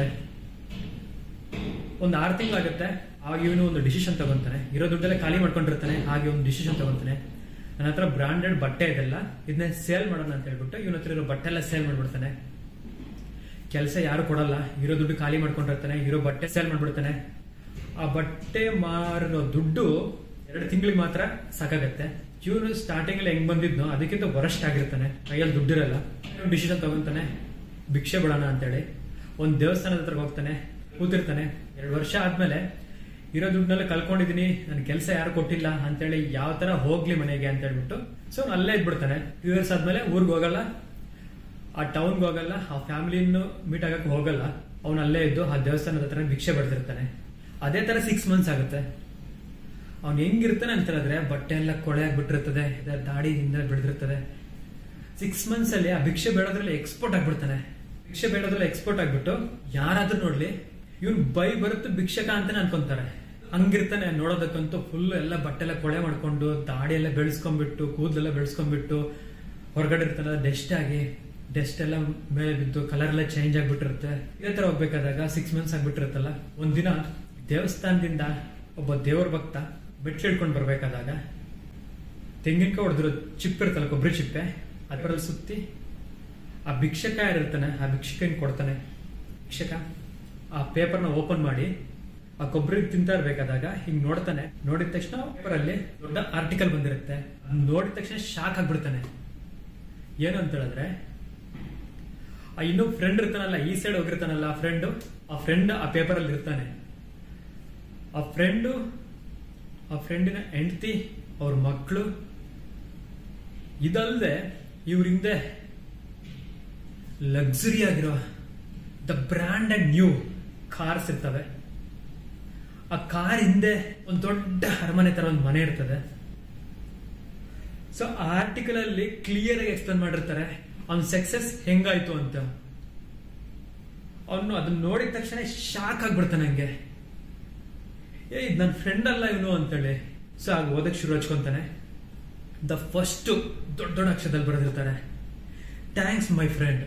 ಒಂದ್ ಆರು ತಿಂಗಳಾಗುತ್ತೆ. ಆಗ ಇವನು ಒಂದು ಡಿಸಿಷನ್ ತಗೊಂತಾನೆ. ಇರೋ ದುಡ್ಡೆಲ್ಲ ಖಾಲಿ ಮಾಡ್ಕೊಂಡಿರ್ತಾನೆ. ಹಾಗೆ ಒಂದು ಡಿಸಿಷನ್ ತಗೊಂತಾನೆ, ನನ್ನ ಹತ್ರ ಬ್ರಾಂಡೆಡ್ ಬಟ್ಟೆ ಇದೆಲ್ಲ, ಇದನ್ನ ಸೇಲ್ ಮಾಡೋಣ ಅಂತ ಹೇಳ್ಬಿಟ್ಟು ಇವನ ಹತ್ರ ಇರೋ ಬಟ್ಟೆ ಎಲ್ಲ ಸೇಲ್ ಮಾಡ್ಬಿಡ್ತಾನೆ. ಕೆಲಸ ಯಾರು ಕೊಡಲ್ಲ, ಇರೋ ದುಡ್ಡು ಖಾಲಿ ಮಾಡ್ಕೊಂಡಿರ್ತಾನೆ. ಇರೋ ಬಟ್ಟೆ ಸೇಲ್ ಮಾಡ್ಬಿಡ್ತಾನೆ. ಆ ಬಟ್ಟೆ ಮಾರೋ ದುಡ್ಡು ಎರಡು ತಿಂಗಳಿಗೆ ಮಾತ್ರ ಸಾಕಾಗತ್ತೆ. ಇವನು ಸ್ಟಾರ್ಟಿಂಗ್ ಅಲ್ಲಿ ಹೆಂಗ್ ಬಂದಿದ್ನೋ ಅದಕ್ಕಿಂತ ವರಸ್ಟ್ ಆಗಿರ್ತಾನೆ. ಕೈಯಲ್ಲಿ ದುಡ್ಡಿರಲ್ಲ. ಡಿಸಿಷನ್ ತಗೊಂತಾನೆ, ಭಿಕ್ಷೆ ಬಿಡೋಣ ಅಂತೇಳಿ ಒಂದ್ ದೇವಸ್ಥಾನದ ಹತ್ರ ಹೋಗ್ತಾನೆ. ಕೂತಿರ್ತಾನೆ. ಎರಡು ವರ್ಷ ಆದ್ಮೇಲೆ ಇರೋ ದುಡ್ಡನ್ನೆಲ್ಲ ಕಳ್ಕೊಂಡಿದೀನಿ, ನನ್ ಕೆಲಸ ಯಾರು ಕೊಟ್ಟಿಲ್ಲ ಅಂತೇಳಿ ಯಾವ ತರ ಹೋಗ್ಲಿ ಮನೆಗೆ ಅಂತ ಹೇಳ್ಬಿಟ್ಟು ಸೊ ಅಲ್ಲೇ ಇದ್ಬಿಡ್ತಾನೆ. ಟೂ ಇಯರ್ಸ್ ಆದ್ಮೇಲೆ ಊರ್ಗ್ ಹೋಗಲ್ಲ, ಆ ಟೌನ್ಗೆ ಹೋಗಲ್ಲ, ಆ ಫ್ಯಾಮಿಲಿಯನ್ನು ಮೀಟ್ ಆಗಕ್ಕೆ ಹೋಗಲ್ಲ. ಅವ್ನು ಅಲ್ಲೇ ಇದ್ದು ಆ ದೇವಸ್ಥಾನದ ಹತ್ರ ಭಿಕ್ಷೆ ಬಿಡ್ತಿರ್ತಾನೆ. ಅದೇ ತರ ಸಿಕ್ಸ್ ಮಂತ್ಸ್ ಆಗುತ್ತೆ. ಅವ್ನು ಹೆಂಗಿರ್ತಾನೆ ಅಂತ ಹೇಳಿದ್ರೆ ಬಟ್ಟೆ ಎಲ್ಲ ಕೊಳೆ ಆಗ್ಬಿಟ್ಟಿರ್ತದೆ, ದಾಡಿಯಿಂದ ಬೆಳೆದಿರ್ತದೆ. ಸಿಕ್ಸ್ ಮಂತ್ಸ್ ಅಲ್ಲಿ ಆ ಭಿಕ್ಷೆ ಬೇಡೋದ್ರಲ್ಲಿ ಎಕ್ಸ್ಪೋರ್ಟ್ ಆಗ್ಬಿಡ್ತಾನೆ. ಭಿಕ್ಷೆ ಬೇಡೋದ್ರಲ್ಲಿ ಎಕ್ಸ್ಪೋರ್ಟ್ ಆಗ್ಬಿಟ್ಟು ಯಾರಾದ್ರೂ ನೋಡ್ಲಿ ಇವ್ನು ಬೈ ಬರುತ್ತೆ ಭಿಕ್ಷಕ ಅಂತಾನೆ ಅನ್ಕೊಂತಾರೆ. ಹಂಗಿರ್ತಾನೆ ನೋಡೋದಕ್ಕಂತೂ ಫುಲ್ ಎಲ್ಲ ಬಟ್ಟೆ ಎಲ್ಲ ಕೊಳೆ ಮಾಡ್ಕೊಂಡು, ದಾಡಿ ಎಲ್ಲ ಬೆಳೆಸ್ಕೊಂಡ್ಬಿಟ್ಟು, ಕೂದಲೆಲ್ಲ ಬೆಳೆಸ್ಕೊಂಡ್ಬಿಟ್ಟು ಹೊರಗಡೆ ಇರ್ತಾನೆ. ಡೆಸ್ಟ್ ಆಗಿ ಡೆಸ್ಟ್ ಎಲ್ಲ ಮೇಲೆ ಬಿದ್ದು ಕಲರ್ ಎಲ್ಲ ಚೇಂಜ್ ಆಗ್ಬಿಟ್ಟಿರುತ್ತೆ. ಇದೇ ತರ ಹೋಗ್ಬೇಕಾದಾಗ ಸಿಕ್ಸ್ ಮಂತ್ಸ್ ಆಗ್ಬಿಟ್ಟಿರುತ್ತಲ್ಲ, ಒಂದಿನ ದೇವಸ್ಥಾನದಿಂದ ಒಬ್ಬ ದೇವರ ಭಕ್ತ ಬೆಟ್ಲು ಹಿಡ್ಕೊಂಡು ಬರ್ಬೇಕಾದಾಗ ತೆಂಗಿನಕಾಯಿ ಹೊಡೆದಿರೋ ಚಿಪ್ಪೆ ಇರ್ತಲ್ಲ, ಕೊಬ್ಬರಿ ಚಿಪ್ಪೆ, ಅದರಲ್ಲಿ ಸುತ್ತಿ ಆ ಭಿಕ್ಷಕ ಯಾರಿರ್ತಾನೆ ಆ ಭಿಕ್ಷಕನ್ ಕೊಡ್ತಾನೆ. ಭಿಕ್ಷಕ ಆ ಪೇಪರ್ನ ಓಪನ್ ಮಾಡಿ ಆ ಕೊಬ್ಬರಿ ತಿಂತಾ ಇರ್ಬೇಕಾದಾಗ ಹಿಂಗ್ ನೋಡ್ತಾನೆ. ನೋಡಿದ ತಕ್ಷಣ ಪೇಪರ್ ಅಲ್ಲಿ ದೊಡ್ಡ ಆರ್ಟಿಕಲ್ ಬಂದಿರುತ್ತೆ. ನೋಡಿದ ತಕ್ಷಣ ಶಾಕ್ ಆಗ್ಬಿಡ್ತಾನೆ. ಏನು ಅಂತ ಹೇಳಿದ್ರೆ ಆ ಇನ್ನೂ ಫ್ರೆಂಡ್ ಇರ್ತಾನಲ್ಲ, ಈ ಸೈಡ್ ಹೋಗಿರ್ತಾನಲ್ಲ ಆ ಫ್ರೆಂಡ್, ಆ ಫ್ರೆಂಡ್ ಆ ಪೇಪರ್ ಅಲ್ಲಿ ಇರ್ತಾನೆ. ಆ ಫ್ರೆಂಡು, ಆ ಫ್ರೆಂಡಿನ ಹೆಂಡತಿ, ಅವ್ರ ಮಕ್ಕಳು, ಇದಲ್ಲದೆ ಇವ್ರ ಹಿಂದೆ ಲಕ್ಸುರಿ ಆಗಿರೋ the brand and new cars ಇರ್ತವೆ. ಆ ಕಾರ್ ಹಿಂದೆ ಒಂದು ದೊಡ್ಡ ಅರಮನೆ ತರ ಒಂದು ಮನೆ ಇರ್ತದೆ. ಸೊ ಆ ಆರ್ಟಿಕಲ್ ಅಲ್ಲಿ ಕ್ಲಿಯರ್ ಆಗಿ ಎಕ್ಸ್ಪ್ಲೇನ್ ಮಾಡಿರ್ತಾರೆ ಅವ್ನ ಸಕ್ಸಸ್ ಹೆಂಗಾಯ್ತು ಅಂತ. ಅವನು ಅದನ್ನ ನೋಡಿದ ತಕ್ಷಣ ಶಾಕ್ ಆಗ್ಬಿಡ್ತಾನೆ. ಹಂಗೆ ಏ ಇದು ನನ್ನ ಫ್ರೆಂಡ್ ಅಲ್ಲ ಇವನು ಅಂತೇಳಿ. ಸೊ ಆಗ ಓದಕ್ ಶುರು ಹಚ್ಕೊಂತಾನೆ. ದ ಫಸ್ಟ್ ದೊಡ್ಡ ದೊಡ್ಡ ಅಕ್ಷರದಲ್ಲಿ ಬರೆದಿರ್ತಾರೆ, ಥ್ಯಾಂಕ್ಸ್ ಮೈ ಫ್ರೆಂಡ್.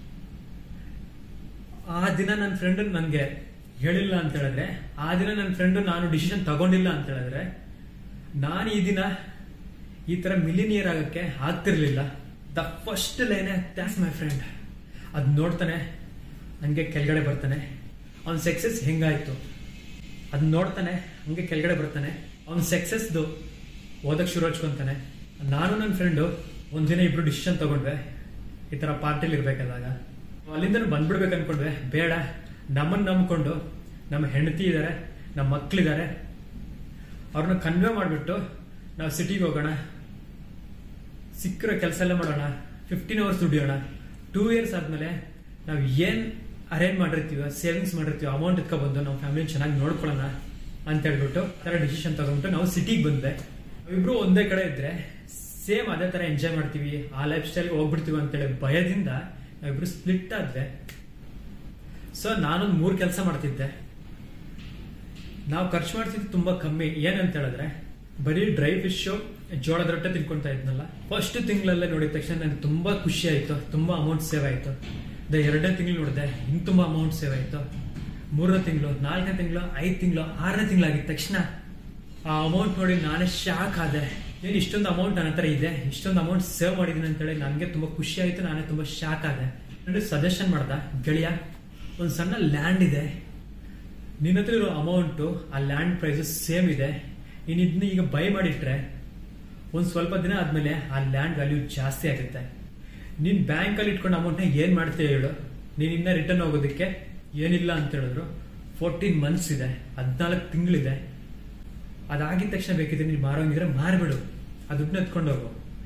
ಆ ದಿನ ನನ್ನ ಫ್ರೆಂಡ್ ನನ್ಗೆ ಹೇಳಿಲ್ಲ ಅಂತ ಹೇಳಿದ್ರೆ, ಆ ದಿನ ನನ್ನ ಫ್ರೆಂಡ್ ನಾನು ಡಿಸಿಷನ್ ತಗೊಂಡಿಲ್ಲ ಅಂತ ಹೇಳಿದ್ರೆ ನಾನು ಈ ದಿನ ಈ ತರ ಮಿಲಿನಿಯರ್ ಆಗಕ್ಕೆ ಆಗ್ತಿರ್ಲಿಲ್ಲ. ದ ಫಸ್ಟ್ ಲೈನೇ ಥ್ಯಾಂಕ್ಸ್ ಮೈ ಫ್ರೆಂಡ್. ಅದ್ ನೋಡ್ತಾನೆ, ಹಂಗೆ ಕೆಳಗಡೆ ಬರ್ತಾನೆ. ಅವ್ನ ಸಕ್ಸಸ್ ಹೆಂಗಾಯ್ತು ಅದ್ ನೋಡ್ತಾನೆ, ಹಂಗೆ ಕೆಳಗಡೆ ಬರ್ತಾನೆ. ಅವ್ನ ಸಕ್ಸಸ್ದು ಓದಕ್ ಶುರು ಹಚ್ಕೊಂತಾನೆ. ನಾನು ನನ್ನ ಫ್ರೆಂಡು ಒಂದಿನ ಇಬ್ರು ಡಿಸಿಷನ್ ತಗೊಂಡ್ವೆ ಈ ತರ ಪಾರ್ಟಿಲಿ ಇರ್ಬೇಕಾದಾಗ. ಅಲ್ಲಿಂದ ಬಂದ್ಬಿಡ್ಬೇಕು ಅನ್ಕೊಂಡ್ವೆ. ಬೇಡ, ನಮ್ಮನ್ನ ನಂಬ್ಕೊಂಡು ನಮ್ಮ ಹೆಂಡತಿ ಇದಾರೆ, ನಮ್ಮ ಮಕ್ಳಿದಾರೆ, ಅವ್ರನ್ನ ಕನ್ವೆ ಮಾಡ್ಬಿಟ್ಟು ನಾವು ಸಿಟಿಗೆ ಹೋಗೋಣ, ಸಿಕ್ಕಿರೋ ಕೆಲಸ ಎಲ್ಲ ಮಾಡೋಣ, ಫಿಫ್ಟೀನ್ ಅವರ್ಸ್ ದುಡಿಯೋಣ. ಟೂ ಇಯರ್ಸ್ ಆದ್ಮೇಲೆ ನಾವು ಏನ್ ಅರೇಂಜ್ ಮಾಡಿರ್ತೀವ, ಸೇವಿಂಗ್ಸ್ ಮಾಡಿರ್ತೀವಿ, ಅಮೌಂಟ್ ಇಟ್ಕೊಬಂದು ನಮ್ಮ ಫ್ಯಾಮಿಲಿ ಚೆನ್ನಾಗಿ ನೋಡ್ಕೊಳ್ಳೋಣ ಅಂತ ಹೇಳ್ಬಿಟ್ಟು ತರ ಡಿಸಿಷನ್ ತಗೊಂಡ್ಬಿಟ್ಟು ನಾವು ಸಿಟಿಗೆ ಬಂದ್ವಿ. ಇಬ್ರು ಒಂದೇ ಕಡೆ ಇದ್ರೆ ಸೇಮ್ ಅದೇ ತರ ಎಂಜಾಯ್ ಮಾಡ್ತೀವಿ, ಆ ಲೈಫ್ ಸ್ಟೈಲ್ ಹೋಗ್ಬಿಡ್ತೀವಿ ಅಂತೇಳಿ ಭಯದಿಂದ ನಾವಿಬ್ರು ಸ್ಪ್ಲಿಟ್ ಆದ್ವಿ. ಸೊ ನಾನೊಂದು ಮೂರ್ ಕೆಲಸ ಮಾಡ್ತಿದ್ದೆ. ನಾವು ಖರ್ಚು ಮಾಡ್ತಿದ್ದು ತುಂಬಾ ಕಮ್ಮಿ. ಏನಂತ ಹೇಳಿದ್ರೆ ಬರೀ ಡ್ರೈ ಫಿಶ್, ಜೋಳದ ರೊಟ್ಟೆ ತಿನ್ಕೊಂತಾ ಇದ್ನಲ್ಲ. ಫಸ್ಟ್ ತಿಂಗಳಲ್ಲೇ ನೋಡಿದ ತಕ್ಷಣ ನನಗೆ ತುಂಬಾ ಖುಷಿ ಆಯ್ತು, ತುಂಬಾ ಅಮೌಂಟ್ ಸೇವ್ ಆಯ್ತು. ಎರಡನೇ ತಿಂಗಳು ನೋಡಿದೆ, ಹಿಂಗ್ ತುಂಬಾ ಅಮೌಂಟ್ ಸೇವ್ ಆಯ್ತು. ಮೂರನೇ ತಿಂಗಳು, ನಾಲ್ಕನೇ ತಿಂಗಳು, ಐದ್ ತಿಂಗಳು, ಆರನೇ ತಿಂಗಳಾಗಿದ್ದ ತಕ್ಷಣ ಆ ಅಮೌಂಟ್ ನೋಡಿ ನಾನೇ ಶಾಕ್ ಆದೆ. ಏನ್ ಇಷ್ಟೊಂದು ಅಮೌಂಟ್ ನನ್ನ ಹತ್ರ ಇದೆ, ಇಷ್ಟೊಂದು ಅಮೌಂಟ್ ಸೇವ್ ಮಾಡಿದೀನಿ ಅಂತ ಹೇಳಿ ನನಗೆ ತುಂಬಾ ಖುಷಿ ಆಯ್ತು. ನಾನೇ ತುಂಬಾ ಶಾಕ್ ಆದೆ. ನೋಡಿ ಸಜೆಷನ್ ಮಾಡ್ದ, ಗೆಳೆಯ ಒಂದ್ ಸಣ್ಣ ಲ್ಯಾಂಡ್ ಇದೆ, ನಿನ್ನ ಹತ್ರ ಇರೋ ಅಮೌಂಟ್ ಆ ಲ್ಯಾಂಡ್ ಪ್ರೈಸ್ ಸೇಮ್ ಇದೆ, ನೀನ್ ಇದನ್ನ ಈಗ ಬೈ ಮಾಡಿಟ್ರೆ ಒಂದ್ ಸ್ವಲ್ಪ ದಿನ ಆದ್ಮೇಲೆ ಆ ಲ್ಯಾಂಡ್ ವ್ಯಾಲ್ಯೂ ಜಾಸ್ತಿ ಆಗುತ್ತೆ. ನೀನ್ ಬ್ಯಾಂಕ್ ಅಲ್ಲಿ ಇಟ್ಕೊಂಡ ಅಮೌಂಟ್ ನ ಏನ್ ಮಾಡ್ತೀಯ ಹೇಳು. ನೀನ್ ಇನ್ನ ರಿಟರ್ನ್ ಹೋಗೋದಕ್ಕೆ ಏನಿಲ್ಲ ಅಂತ ಹೇಳಿದ್ರು ಫೋರ್ಟೀನ್ ಮಂತ್ಸ್ ಇದೆ, ಹದಿನಾಲ್ಕು ತಿಂಗಳಿದೆ. ಅದಾಗಿದ ತಕ್ಷಣ ಬೇಕಿದ್ರೆ ನೀನ್ ಮಾರೋಂಗಿದ್ರೆ ಮಾರ್ಬಿಡು, ಆ ದುಡ್ಡನ್ನ ಎತ್ಕೊಂಡು ಹೋಗು.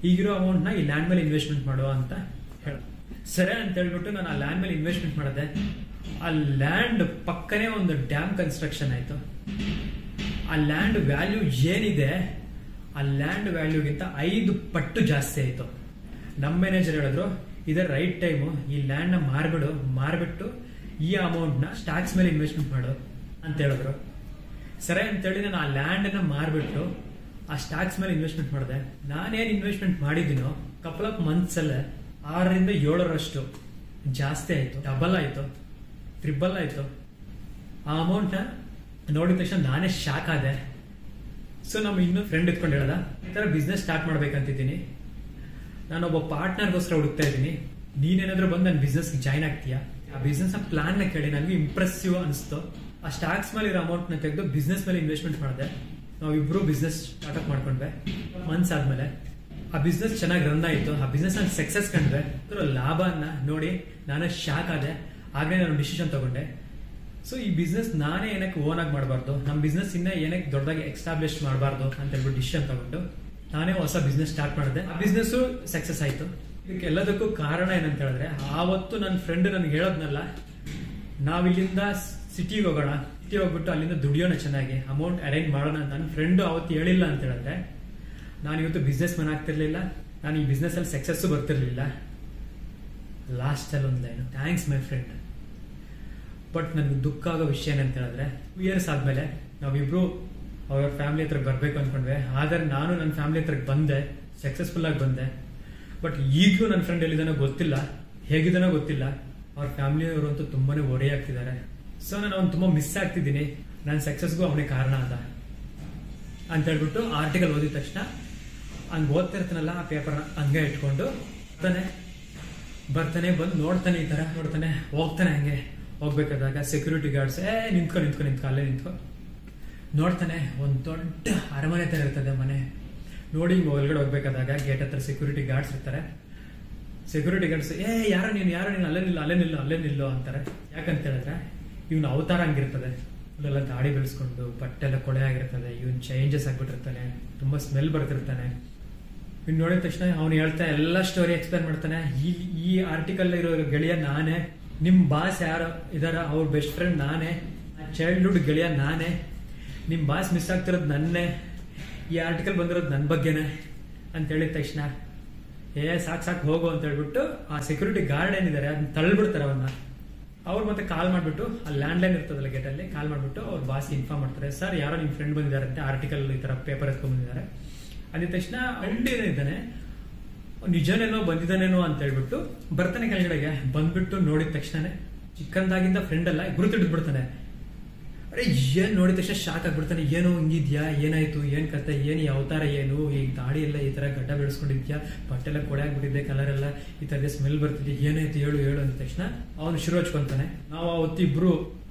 ಈಗಿರೋ ಅಮೌಂಟ್ನ ಈ ಲ್ಯಾಂಡ್ ಮೇಲೆ ಇನ್ವೆಸ್ಟ್ಮೆಂಟ್ ಮಾಡುವ ಅಂತ ಹೇಳ. ಸರಿ ಅಂತ ಹೇಳ್ಬಿಟ್ಟು ನಾನು ಆ ಲ್ಯಾಂಡ್ ಮೇಲೆ ಇನ್ವೆಸ್ಟ್ಮೆಂಟ್ ಮಾಡಿದೆ. ಆ ಲ್ಯಾಂಡ್ ಪಕ್ಕನೇ ಒಂದು ಡ್ಯಾಮ್ ಕನ್ಸ್ಟ್ರಕ್ಷನ್ ಆಯ್ತು. ಆ ಲ್ಯಾಂಡ್ ವ್ಯಾಲ್ಯೂ ಏನಿದೆ ಆ ಲ್ಯಾಂಡ್ ವ್ಯಾಲ್ಯೂಗಿಂತ ಐದು ಪಟ್ಟು ಜಾಸ್ತಿ ಆಯ್ತು. ನಮ್ಮ ಮ್ಯಾನೇಜರ್ ಹೇಳಿದ್ರು, ಇದೇ ರೈಟ್ ಟೈಮು, ಈ ಲ್ಯಾಂಡ್ ನ ಮಾರ್ಬಿಡು, ಮಾರ್ಬಿಟ್ಟು ಈ ಅಮೌಂಟ್ ನ ಸ್ಟಾಕ್ಸ್ ಮೇಲೆ ಇನ್ವೆಸ್ಟ್ಮೆಂಟ್ ಮಾಡು ಅಂತ ಹೇಳಿದ್ರು. ಸರಿ ಅಂತೇಳಿ ನಾನು ಆ ಲ್ಯಾಂಡ್ ನ ಮಾರ್ಬಿಟ್ಟು ಆ ಸ್ಟಾಕ್ಸ್ ಮೇಲೆ ಇನ್ವೆಸ್ಟ್ಮೆಂಟ್ ಮಾಡಿದೆ. ನಾನೇನ್ ಇನ್ವೆಸ್ಟ್ಮೆಂಟ್ ಮಾಡಿದ್ದೀನೋ ಕಪಲ್ ಆಫ್ ಮಂತ್ಸ್ ಅಲ್ಲೇ ಆರರಿಂದ ಏಳರಷ್ಟು ಜಾಸ್ತಿ ಆಯ್ತು, ಡಬಲ್ ಆಯ್ತು, ಟ್ರಿಬಲ್ ಆಯ್ತು. ಆ ಅಮೌಂಟ್ ನ ನೋಡಿದ ತಕ್ಷಣ ನಾನೇ ಶಾಕ್ ಆದೆ. ಸೊ ನಮ್ಮ ಇನ್ನೂ ಫ್ರೆಂಡ್ ಇಟ್ಕೊಂಡು ಹೇಳ್ದ, ಈ ತರ ಬಿಸ್ನೆಸ್ ಸ್ಟಾರ್ಟ್ ಮಾಡ್ಬೇಕಂತಿದ್ದೀನಿ, ನಾನೊಬ್ಬ ಪಾರ್ಟ್ನರ್ಗೋಸ್ಕರ ಹುಡುಕ್ತಾ ಇದ್ದೀನಿ, ನೀನೇನಾದ್ರೂ ಬಂದು ನನ್ನ ಬಿಸ್ನೆಸ್ ಜಾಯ್ನ್ ಆಗ್ತೀಯಾ? ಆ ಬಿಸ್ನೆಸ್ ನ ಪ್ಲಾನ್ ನ ಕೇಳಿ ನನಗೆ ಇಂಪ್ರೆಸಿವ್ ಅನಿಸ್ತು. ಆ ಸ್ಟಾಕ್ಸ್ ಮೇಲೆ ಇರೋ ಅಮೌಂಟ್ ನ ತೆಗೆದು ಬಿಸ್ನೆಸ್ ಮೇಲೆ ಇನ್ವೆಸ್ಟ್ಮೆಂಟ್ ಮಾಡಿದೆ. ನಾವಿಬ್ರು ಬಿಸ್ನೆಸ್ ಸ್ಟಾರ್ಟ್ಅಪ್ ಮಾಡ್ಕೊಂಡ್ವಿ. ಮಂತ್ಸ್ ಆದ್ಮೇಲೆ ಆ ಬಿಸ್ನೆಸ್ ಚೆನ್ನಾಗಿ ರನ್ ಆಯಿತು. ಆ ಬಿಸ್ನೆಸ್ ನಲ್ಲಿ ಸಕ್ಸಸ್ ಕಂಡ್ರೆ ಲಾಭನ ನೋಡಿ ನಾನು ಶಾಕ್ ಆದೆ. ಆಗಲೇ ನಾನು ಡಿಸಿಷನ್ ತಗೊಂಡೆ, ಸೊ ಈ ಬಿಸ್ನೆಸ್ ನಾನೇ ಏನಕ್ಕೆ ಓನ್ ಆಗಿ ಮಾಡಬಾರ್ದು, ನಮ್ಮ ಬಿಸ್ನೆಸ್ ಇನ್ನೇ ಏನಕ್ಕೆ ದೊಡ್ಡದಾಗಿ ಎಕ್ಸ್ಟಾಬ್ಲಿಷ್ ಮಾಡಬಾರ್ದು ಅಂತ ಹೇಳ್ಬಿಟ್ಟು ಡಿಸಿಷನ್ ತಗೊಂಡು ನಾನೇ ಹೊಸ ಬಿಸ್ನೆಸ್ ಸ್ಟಾರ್ಟ್ ಮಾಡಿದೆ. ಆ ಬಿಸ್ನೆಸ್ ಸಕ್ಸಸ್ ಆಯ್ತು. ಇದಕ್ಕೆಲ್ಲದಕ್ಕೂ ಕಾರಣ ಏನಂತ ಹೇಳಿದ್ರೆ, ಆವತ್ತು ನನ್ನ ಫ್ರೆಂಡ್ ನನ್ಗೆ ಹೇಳೋದ್ನಲ್ಲ, ನಾವಿಲ್ಲಿಂದ ಸಿಟಿಗೆ ಹೋಗೋಣ, ಸಿಟಿ ಹೋಗ್ಬಿಟ್ಟು ಅಲ್ಲಿಂದ ದುಡಿಯೋಣ, ಚೆನ್ನಾಗಿ ಅಮೌಂಟ್ ಅರೇಂಜ್ ಮಾಡೋಣ ಅಂತ ನನ್ನ ಫ್ರೆಂಡ್ ಅವತ್ತು ಹೇಳಿಲ್ಲ ಅಂತ ಹೇಳಿದ್ರೆ ನಾನು ಇವತ್ತು ಬಿಸ್ನೆಸ್ ಮನ್ ಆಗ್ತಿರ್ಲಿಲ್ಲ, ನಾನು ಈ ಬಿಸ್ನೆಸ್ ಅಲ್ಲಿ ಸಕ್ಸಸ್ ಬರ್ತಿರ್ಲಿಲ್ಲ. ಲಾಸ್ಟ್ ಅಲ್ಲಿ ಒಂದು line, thanks my friend. But ನನ್ಗೆ ದುಃಖ ಆಗೋ ವಿಷಯ ಏನಂತ ಹೇಳಿದ್ರೆ, ಟೂ ಇಯರ್ಸ್ ಆದ್ಮೇಲೆ ನಾವಿಬ್ರು ಅವ್ರ ಫ್ಯಾಮಿಲಿ ಹತ್ರ ಬರ್ಬೇಕು ಅನ್ಕೊಂಡ್ವಿ. ಆದ್ರೆ ನಾನು ನನ್ನ ಫ್ಯಾಮಿಲಿ ಹತ್ರಕ್ಕೆ ಬಂದೆ, ಸಕ್ಸಸ್ಫುಲ್ ಆಗಿ ಬಂದೆ. ಬಟ್ ಈಗಲೂ ನನ್ನ ಫ್ರೆಂಡ್ ಎಲ್ಲಿದಾನೋ ಗೊತ್ತಿಲ್ಲ, ಹೇಗಿದಾನೋ ಗೊತ್ತಿಲ್ಲ. ಅವ್ರ ಫ್ಯಾಮಿಲಿಯವರು ಅಂತೂ ತುಂಬಾನೇ worry ಆಗ್ತಿದ್ದಾರೆ. ಸೊ ನಾನು ಅವ್ನು ತುಂಬಾ ಮಿಸ್ ಆಗ್ತಿದ್ದೀನಿ, ನನ್ನ ಸಕ್ಸಸ್ಗೂ ಅವನೇ ಕಾರಣ ಅದ ಅಂತ ಹೇಳ್ಬಿಟ್ಟು ಆರ್ಟಿಕಲ್ ಓದಿದ ತಕ್ಷಣ ಹಂಗೆ ಓದ್ತಿರ್ತಾನಲ್ಲ, ಆ ಪೇಪರ್ನ ಹಂಗೆ ಇಟ್ಕೊಂಡು ಬರ್ತಾನೆ ಬರ್ತಾನೆ ಬಂದು ನೋಡ್ತಾನೆ, ಈ ತರ ನೋಡ್ತಾನೆ, ಹೋಗ್ತಾನೆ. ಹಂಗೆ ಹೋಗ್ಬೇಕಾದಾಗ ಸೆಕ್ಯೂರಿಟಿ ಗಾರ್ಡ್ಸ್ ಏ ನಿಂತ್ಕೊ ನಿಂತ್ಕೊ ನಿಂತ್ಕೊ ಅಲ್ಲೇ ನಿಂತ್ಕೊ ನೋಡ್ತಾನೆ. ಒಂದು ದೊಡ್ಡ ಅರಮನೆ ತರ ಇರ್ತದೆ ಮನೆ. ನೋಡಿ ಒಳಗಡೆ ಹೋಗ್ಬೇಕಾದಾಗ ಗೇಟ್ ಹತ್ರ ಸೆಕ್ಯೂರಿಟಿ ಗಾರ್ಡ್ಸ್ ಇರ್ತಾರೆ. ಸೆಕ್ಯೂರಿಟಿ ಗಾರ್ಡ್ಸ್ ಏ ಯಾರೋ ನೀನು ಯಾರೋ ನೀನು ಅಲ್ಲೇ ನಿಲ್ಲು ಅಲ್ಲೇ ನಿಲ್ಲು ಅಲ್ಲೇ ನಿಲ್ಲು ಅಂತಾರೆ. ಯಾಕಂತ ಹೇಳಿದ್ರೆ ಇವ್ನ ಅವತಾರ ಹಂಗಿರ್ತದೆ, ಇಲ್ಲೆಲ್ಲ ಗಾಡಿ ಬೆಳೆಸ್ಕೊಂಡು ಬಟ್ಟೆ ಎಲ್ಲ ಕೊಳೆ ಆಗಿರ್ತದೆ, ಇವನ್ ಚೇಂಜಸ್ ಆಗ್ಬಿಟ್ಟಿರ್ತಾನೆ, ತುಂಬಾ ಸ್ಮೆಲ್ ಬರ್ತಿರ್ತಾನೆ. ಇನ್ ನೋಡಿದ ತಕ್ಷಣ ಅವ್ನು ಹೇಳ್ತಾ ಎಲ್ಲ ಸ್ಟೋರಿ ಎಕ್ಸ್ಪ್ಲೇನ್ ಮಾಡ್ತಾನೆ. ಈ ಈ ಆರ್ಟಿಕಲ್ ಇರೋ ಗೆಳೆಯ ನಾನೇ, ನಿಮ್ ಬಾಸ್ ಯಾರು ಇದಾರ ಅವ್ರ ಬೆಸ್ಟ್ ಫ್ರೆಂಡ್ ನಾನೇ, ಚೈಲ್ಡ್ಹುಡ್ ಗೆಳೆಯ ನಾನೇ, ನಿಮ್ ಬಾಸ್ ಮಿಸ್ ಆಗ್ತಿರೋದು ನನ್ನೇ, ಈ ಆರ್ಟಿಕಲ್ ಬಂದಿರೋದು ನನ್ನ ಬಗ್ಗೆನೆ ಅಂತ ಹೇಳಿದ ತಕ್ಷಣ ಏ ಸಾಕ್ ಸಾಕ್ ಹೋಗು ಅಂತ ಹೇಳ್ಬಿಟ್ಟು ಆ ಸೆಕ್ಯೂರಿಟಿ ಗಾರ್ಡ್ ಏನಿದ್ದಾರೆ ಅದನ್ನ ತಳ್ಳಿಬಿಡ್ತಾರೆ ಅವನ್ನ. ಅವ್ರು ಮತ್ತೆ ಕಾಲ್ ಮಾಡ್ಬಿಟ್ಟು ಆ ಲ್ಯಾಂಡ್ ಲೈನ್ ಇರ್ತದಲ್ಲ ಗೇಟ್ ಅಲ್ಲಿ ಕಾಲ್ ಮಾಡ್ಬಿಟ್ಟು ಅವ್ರ ಬಾಸ್ ಇನ್ಫಾರ್ಮ್ ಮಾಡ್ತಾರೆ, ಸರ್ ಯಾರೋ ನಿಮ್ ಫ್ರೆಂಡ್ ಬಂದಿದ್ದಾರೆ ಅಂತ ಆರ್ಟಿಕಲ್ ಈ ತರ ಪೇಪರ್ ಎತ್ಕೊಂಡ್ ಬಂದಿದ್ದಾರೆ. ಅಂದಿದ ತಕ್ಷಣ ಹಳ್ಳಿ ಇದ್ದಾನೆ, ನಿಜನೇನೋ ಬಂದಿದ್ದಾನೇನೋ ಅಂತ ಹೇಳ್ಬಿಟ್ಟು ಬರ್ತಾನೆ ಕೆಳಗಡೆಗೆ. ಬಂದ್ಬಿಟ್ಟು ನೋಡಿದ ತಕ್ಷಣ ಚಿಕ್ಕಂದಾಗಿಂದ ಫ್ರೆಂಡ್ ಅಲ್ಲ ಗುರುತು ಹಿಡಿದ್ಬಿಡ್ತಾನೆ. ಅರೆ ಏನ್ ನೋಡಿದ ತಕ್ಷಣ ಶಾಕ್ ಆಗ್ಬಿಡ್ತಾನೆ, ಏನೋ ಹಿಂಗಿದ್ಯಾ, ಏನಾಯ್ತು, ಏನ್ ಕತೆ, ಏನ್ ಈ ಅವತಾರ ಏನು, ಈ ದಾಡಿ ಎಲ್ಲ ಈ ತರ ಗಡ್ಡ ಬೆಳೆಸ್ಕೊಂಡಿದ್ಯಾ, ಬಟ್ಟೆ ಎಲ್ಲ ಕೊಳೆ ಆಗ್ಬಿಟ್ಟಿದೆ, ಕಲರ್ ಎಲ್ಲ ಈ ತರದ ಸ್ಮೆಲ್ ಬರ್ತಿದ್ದೆ, ಏನಾಯ್ತು ಹೇಳು ಹೇಳು ಅಂದ ತಕ್ಷಣ ಅವನು ಶುರು ಹಚ್ಕೊಂತಾನೆ. ನಾವು ಅವತ್ತಿಬ್ರು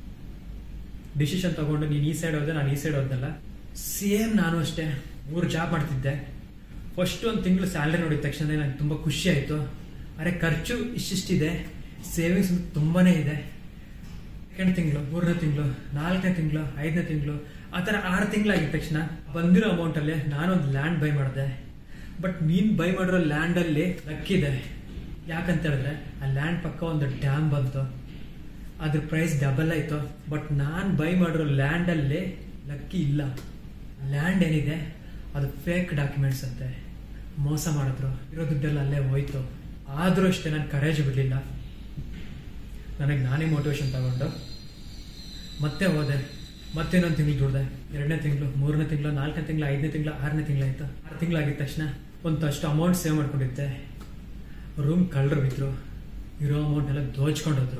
ಡಿಸಿಷನ್ ತಗೊಂಡು ನೀನ್ ಈ ಸೈಡ್ ಹೋದೆ ನಾನು ಈ ಸೈಡ್ ಹೋದಲ್ಲ. ಸೇಮ್ ನಾನು ಅಷ್ಟೇ ಮೂರು ಜಾಬ್ ಮಾಡ್ತಿದ್ದೆ. ಫಸ್ಟ್ ಒಂದು ತಿಂಗಳು ಸ್ಯಾಲರಿ ನೋಡಿದ ತಕ್ಷಣ ನಂಗೆ ತುಂಬಾ ಖುಷಿ ಆಯ್ತು. ಅರೆ ಖರ್ಚು ಇಷ್ಟಿಷ್ಟಿದೆ, ಸೇವಿಂಗ್ಸ್ ತುಂಬಾನೇ ಇದೆ. ಸೆಕೆಂಡ್ ತಿಂಗಳು, ಮೂರನೇ ತಿಂಗಳು, ನಾಲ್ಕನೇ ತಿಂಗಳು, ಐದನೇ ತಿಂಗಳು, ಆ ತರ ಆರು ತಿಂಗಳಾಗಿದ ತಕ್ಷಣ ಬಂದಿರೋ ಅಮೌಂಟ್ ಅಲ್ಲಿ ನಾನೊಂದು ಲ್ಯಾಂಡ್ ಬೈ ಮಾಡಿದೆ. ಬಟ್ ನೀನ್ ಬೈ ಮಾಡಿರೋ ಲ್ಯಾಂಡ್ ಅಲ್ಲಿ ಲಕ್ಕಿದೆ. ಯಾಕಂತ ಹೇಳಿದ್ರೆ ಆ ಲ್ಯಾಂಡ್ ಪಕ್ಕ ಒಂದು ಡ್ಯಾಮ್ ಬಂತು, ಅದ್ರ ಪ್ರೈಸ್ ಡಬಲ್ ಆಯ್ತು. ಬಟ್ ನಾನ್ ಬೈ ಮಾಡಿರೋ ಲ್ಯಾಂಡ್ ಅಲ್ಲಿ ಲಕ್ಕಿ ಇಲ್ಲ. ಲ್ಯಾಂಡ್ ಏನಿದೆ ಅದು ಫೇಕ್ ಡಾಕ್ಯುಮೆಂಟ್ಸ್ ಅಂತೆ, ಮೋಸ ಮಾಡಿದ್ರು, ಇರೋ ದುಡ್ಡೆಲ್ಲ ಅಲ್ಲೇ ಹೋಯ್ತು. ಆದ್ರೂ ಅಷ್ಟೇ ನಾನು ಕರೇಜ್ ಬಿಡ್ಲಿಲ್ಲ. ನನಗೆ ನಾನೇ ಮೋಟಿವೇಶನ್ ತಗೊಂಡು ಮತ್ತೆ ಹೋದೆ. ಮತ್ತೆ ಇನ್ನೊಂದು ತಿಂಗಳು ದುಡ್ದೆ. ಎರಡನೇ ತಿಂಗಳು, ಮೂರನೇ ತಿಂಗಳು, ನಾಲ್ಕನೇ ತಿಂಗಳು, ಐದನೇ ತಿಂಗಳು, ಆರನೇ ತಿಂಗಳಾಯ್ತು. ಆರು ತಿಂಗಳಾಗಿದ ತಕ್ಷಣ ಒಂದಷ್ಟು ಅಮೌಂಟ್ ಸೇವ್ ಮಾಡ್ಕೊಂಡಿದ್ದೆ. ರೂಮ್ ಕಳ್ಳರು ಬಿದ್ರು, ಇರೋ ಅಮೌಂಟ್ ಎಲ್ಲ ದೋಚ್ಕೊಂಡೋದ್ರು.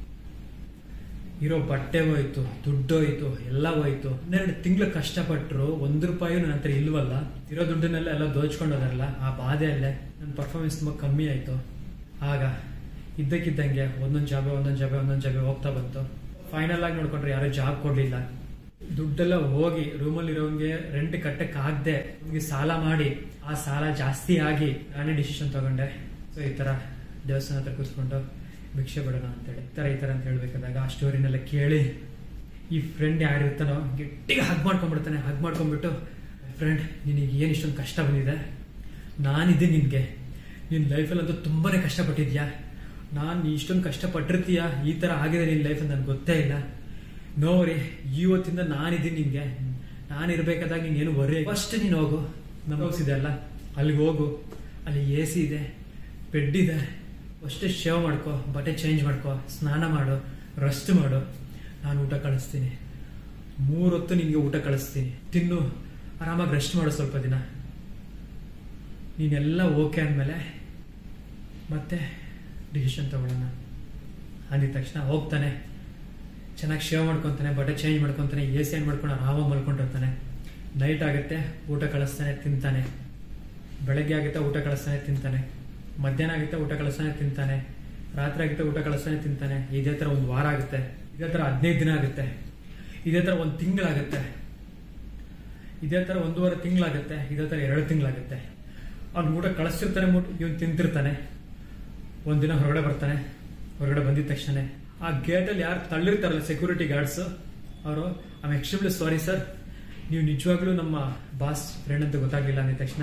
ಇರೋ ಬಟ್ಟೆ ಹೋಯ್ತು, ದುಡ್ಡು ಹೋಯ್ತು, ಎಲ್ಲ ಹೋಯ್ತು. ಹನ್ನೆರಡು ತಿಂಗಳು ಕಷ್ಟಪಟ್ಟರು ಒಂದು ರೂಪಾಯಿ ನನ್ನ ಹತ್ರ ಇಲ್ವಲ್ಲ, ಇರೋ ದುಡ್ಡನ್ನೆಲ್ಲ ಎಲ್ಲ ದೋಚ್ಕೊಂಡೋದ್ರಲ್ಲ, ಆ ಬಾಧೆಯಲ್ಲೇ ನನ್ನ ಪರ್ಫಾರ್ಮೆನ್ಸ್ ತುಂಬಾ ಕಮ್ಮಿ ಆಯ್ತು. ಆಗ ಇದ್ದಕ್ಕಿದ್ದಂಗೆ ಒಂದೊಂದು ಜಾಬೆ ಒಂದೊಂದು ಜಾಬೆ ಒಂದೊಂದು ಜಾಬೆ ಹೋಗ್ತಾ ಬಂತು. ಫೈನಲ್ ಆಗಿ ನೋಡ್ಕೊಂಡ್ರೆ ಯಾರು ಜಾಬ್ ಕೊಡ್ಲಿಲ್ಲ. ದುಡ್ಡೆಲ್ಲ ಹೋಗಿ ರೂಮಲ್ಲಿ ಇರೋಂಗೆ ರೆಂಟ್ ಕಟ್ಟಕ್ ಆಗದೆ ಅವ್ನಿಗೆ ಸಾಲ ಮಾಡಿ, ಆ ಸಾಲ ಜಾಸ್ತಿ ಆಗಿ ನಾನೇ ಡಿಸಿಷನ್ ತಗೊಂಡೆ. ಸೊ ಈ ತರ ದೇವಸ್ಥಾನ ಹತ್ರ ಕೂತ್ಕೊಂಡು ಭಿಕ್ಷೆ ಬಿಡೋಣ ಅಂತೇಳಿ ಈ ತರ ಈ ತರ ಅಂತ ಹೇಳ್ಬೇಕಾದಾಗ ಆ ಸ್ಟೋರಿನೆಲ್ಲ ಕೇಳಿ ಈ ಫ್ರೆಂಡ್ ಯಾರಿರ್ತಾನೋ ಗಟ್ಟಿಗೆ ಹಗ್ ಮಾಡ್ಕೊಂಡ್ಬಿಡ್ತಾನೆ. ಹಗ್ ಮಾಡ್ಕೊಂಡ್ಬಿಟ್ಟು, ಫ್ರೆಂಡ್ ನಿನಗೆ ಏನ್ ಇಷ್ಟೊಂದು ಕಷ್ಟ ಬಂದಿದೆ, ನಾನಿದ್ದೀನಿ ನಿನ್ಗೆ. ನಿನ್ ಲೈಫಲ್ಲಿ ಅಂತೂ ತುಂಬಾನೇ ಕಷ್ಟಪಟ್ಟಿದ್ಯಾ. ನಾನು ಇಷ್ಟೊಂದು ಕಷ್ಟಪಟ್ಟಿರ್ತೀಯ, ಈ ತರ ಆಗಿದೆ ನಿನ್ ಲೈಫ್ ಅಂತ ನನ್ಗೆ ಗೊತ್ತೇ ಇಲ್ಲ. ನೋವ್ರಿ, ಇವತ್ತಿಂದ ನಾನಿದ್ದೀನಿ ನಿನ್ಗೆ. ನಾನಿರ್ಬೇಕಾದಾಗ ನೀನ್ ಏನು ವರ್ರಿ. ಫಸ್ಟ್ ನೀನು ಹೋಗು, ನಮ್ಮ ಹೌಸ್ ಇದೆ ಅಲ್ಲ, ಅಲ್ಲಿಗೆ ಹೋಗು. ಅಲ್ಲಿ ಎ ಸಿ ಇದೆ, ಬೆಡ್ ಇದೆ. ಅಷ್ಟೇ ಶೇವ್ ಮಾಡ್ಕೋ, ಬಟ್ಟೆ ಚೇಂಜ್ ಮಾಡ್ಕೋ, ಸ್ನಾನ ಮಾಡು, ರೆಸ್ಟ್ ಮಾಡು. ನಾನು ಊಟ ಕಳಿಸ್ತೀನಿ. ಮೂರೊತ್ತು ನಿನ್ಗೆ ಊಟ ಕಳಿಸ್ತೀನಿ. ತಿನ್ನು, ಆರಾಮಾಗಿ ರೆಸ್ಟ್ ಮಾಡು ಸ್ವಲ್ಪ ದಿನ. ನೀನೆಲ್ಲ ಓಕೆ ಅಂದಮೇಲೆ ಮತ್ತೆ ಡಿಸಿಷನ್ ತಗೊಳ್ಳೋಣ. ಅಂದಿದ ತಕ್ಷಣ ಹೋಗ್ತಾನೆ, ಚೆನ್ನಾಗಿ ಶೇವ್ ಮಾಡ್ಕೊತಾನೆ, ಬಟ್ಟೆ ಚೇಂಜ್ ಮಾಡ್ಕೊತಾನೆ, ಎ ಸಿ ಆನ್ ಮಾಡ್ಕೊಂಡು ಆರಾಮಾಗಿ ಮಲ್ಕೊಂಡಿರ್ತಾನೆ. ನೈಟ್ ಆಗುತ್ತೆ, ಊಟ ಕಳಿಸ್ತಾನೆ, ತಿಂತಾನೆ. ಬೆಳಗ್ಗೆ ಆಗುತ್ತೆ, ಊಟ ಕಳಿಸ್ತಾನೆ, ತಿಂತಾನೆ. ಮಧ್ಯಾಹ್ನ ಆಗುತ್ತೆ, ಊಟ ಕಳಿಸ್ತಾನೆ, ತಿಂತಾನೆ. ರಾತ್ರಿ ಆಗುತ್ತೆ, ಊಟ ಕಳಿಸ್ತಾನೆ, ತಿಂತಾನೆ. ಇದೇ ಥರ ಒಂದು ವಾರ ಆಗುತ್ತೆ, ಇದೇ ಥರ ಹದಿನೈದು ದಿನ ಆಗುತ್ತೆ, ಇದೇ ಥರ ಒಂದು ತಿಂಗಳಾಗುತ್ತೆ, ಇದೇ ಥರ ಒಂದೂವರೆ ತಿಂಗಳಾಗುತ್ತೆ, ಇದೇ ಥರ ಎರಡು ತಿಂಗಳಾಗುತ್ತೆ. ಅವ್ನು ಊಟ ಕಳಿಸ್ತಿರ್ತಾನೆ, ಇವನು ತಿಂತಿರ್ತಾನೆ. ಒಂದಿನ ಹೊರಗಡೆ ಬರ್ತಾನೆ. ಹೊರಗಡೆ ಬಂದಿದ ತಕ್ಷಣ ಆ ಗೇಟಲ್ಲಿ ಯಾರು ತಳ್ಳಿರ್ತಾರಲ್ಲ ಸೆಕ್ಯೂರಿಟಿ ಗಾರ್ಡ್ಸ್, ಅವರು I am extremely sorry sir, ನೀವು ನಿಜವಾಗ್ಲೂ ನಮ್ಮ ಬಾಸ್ ಫ್ರೆಂಡ್ ಅಂತ ಗೊತ್ತಾಗ್ಲಿಲ್ಲ ಅಂದಿದ ತಕ್ಷಣ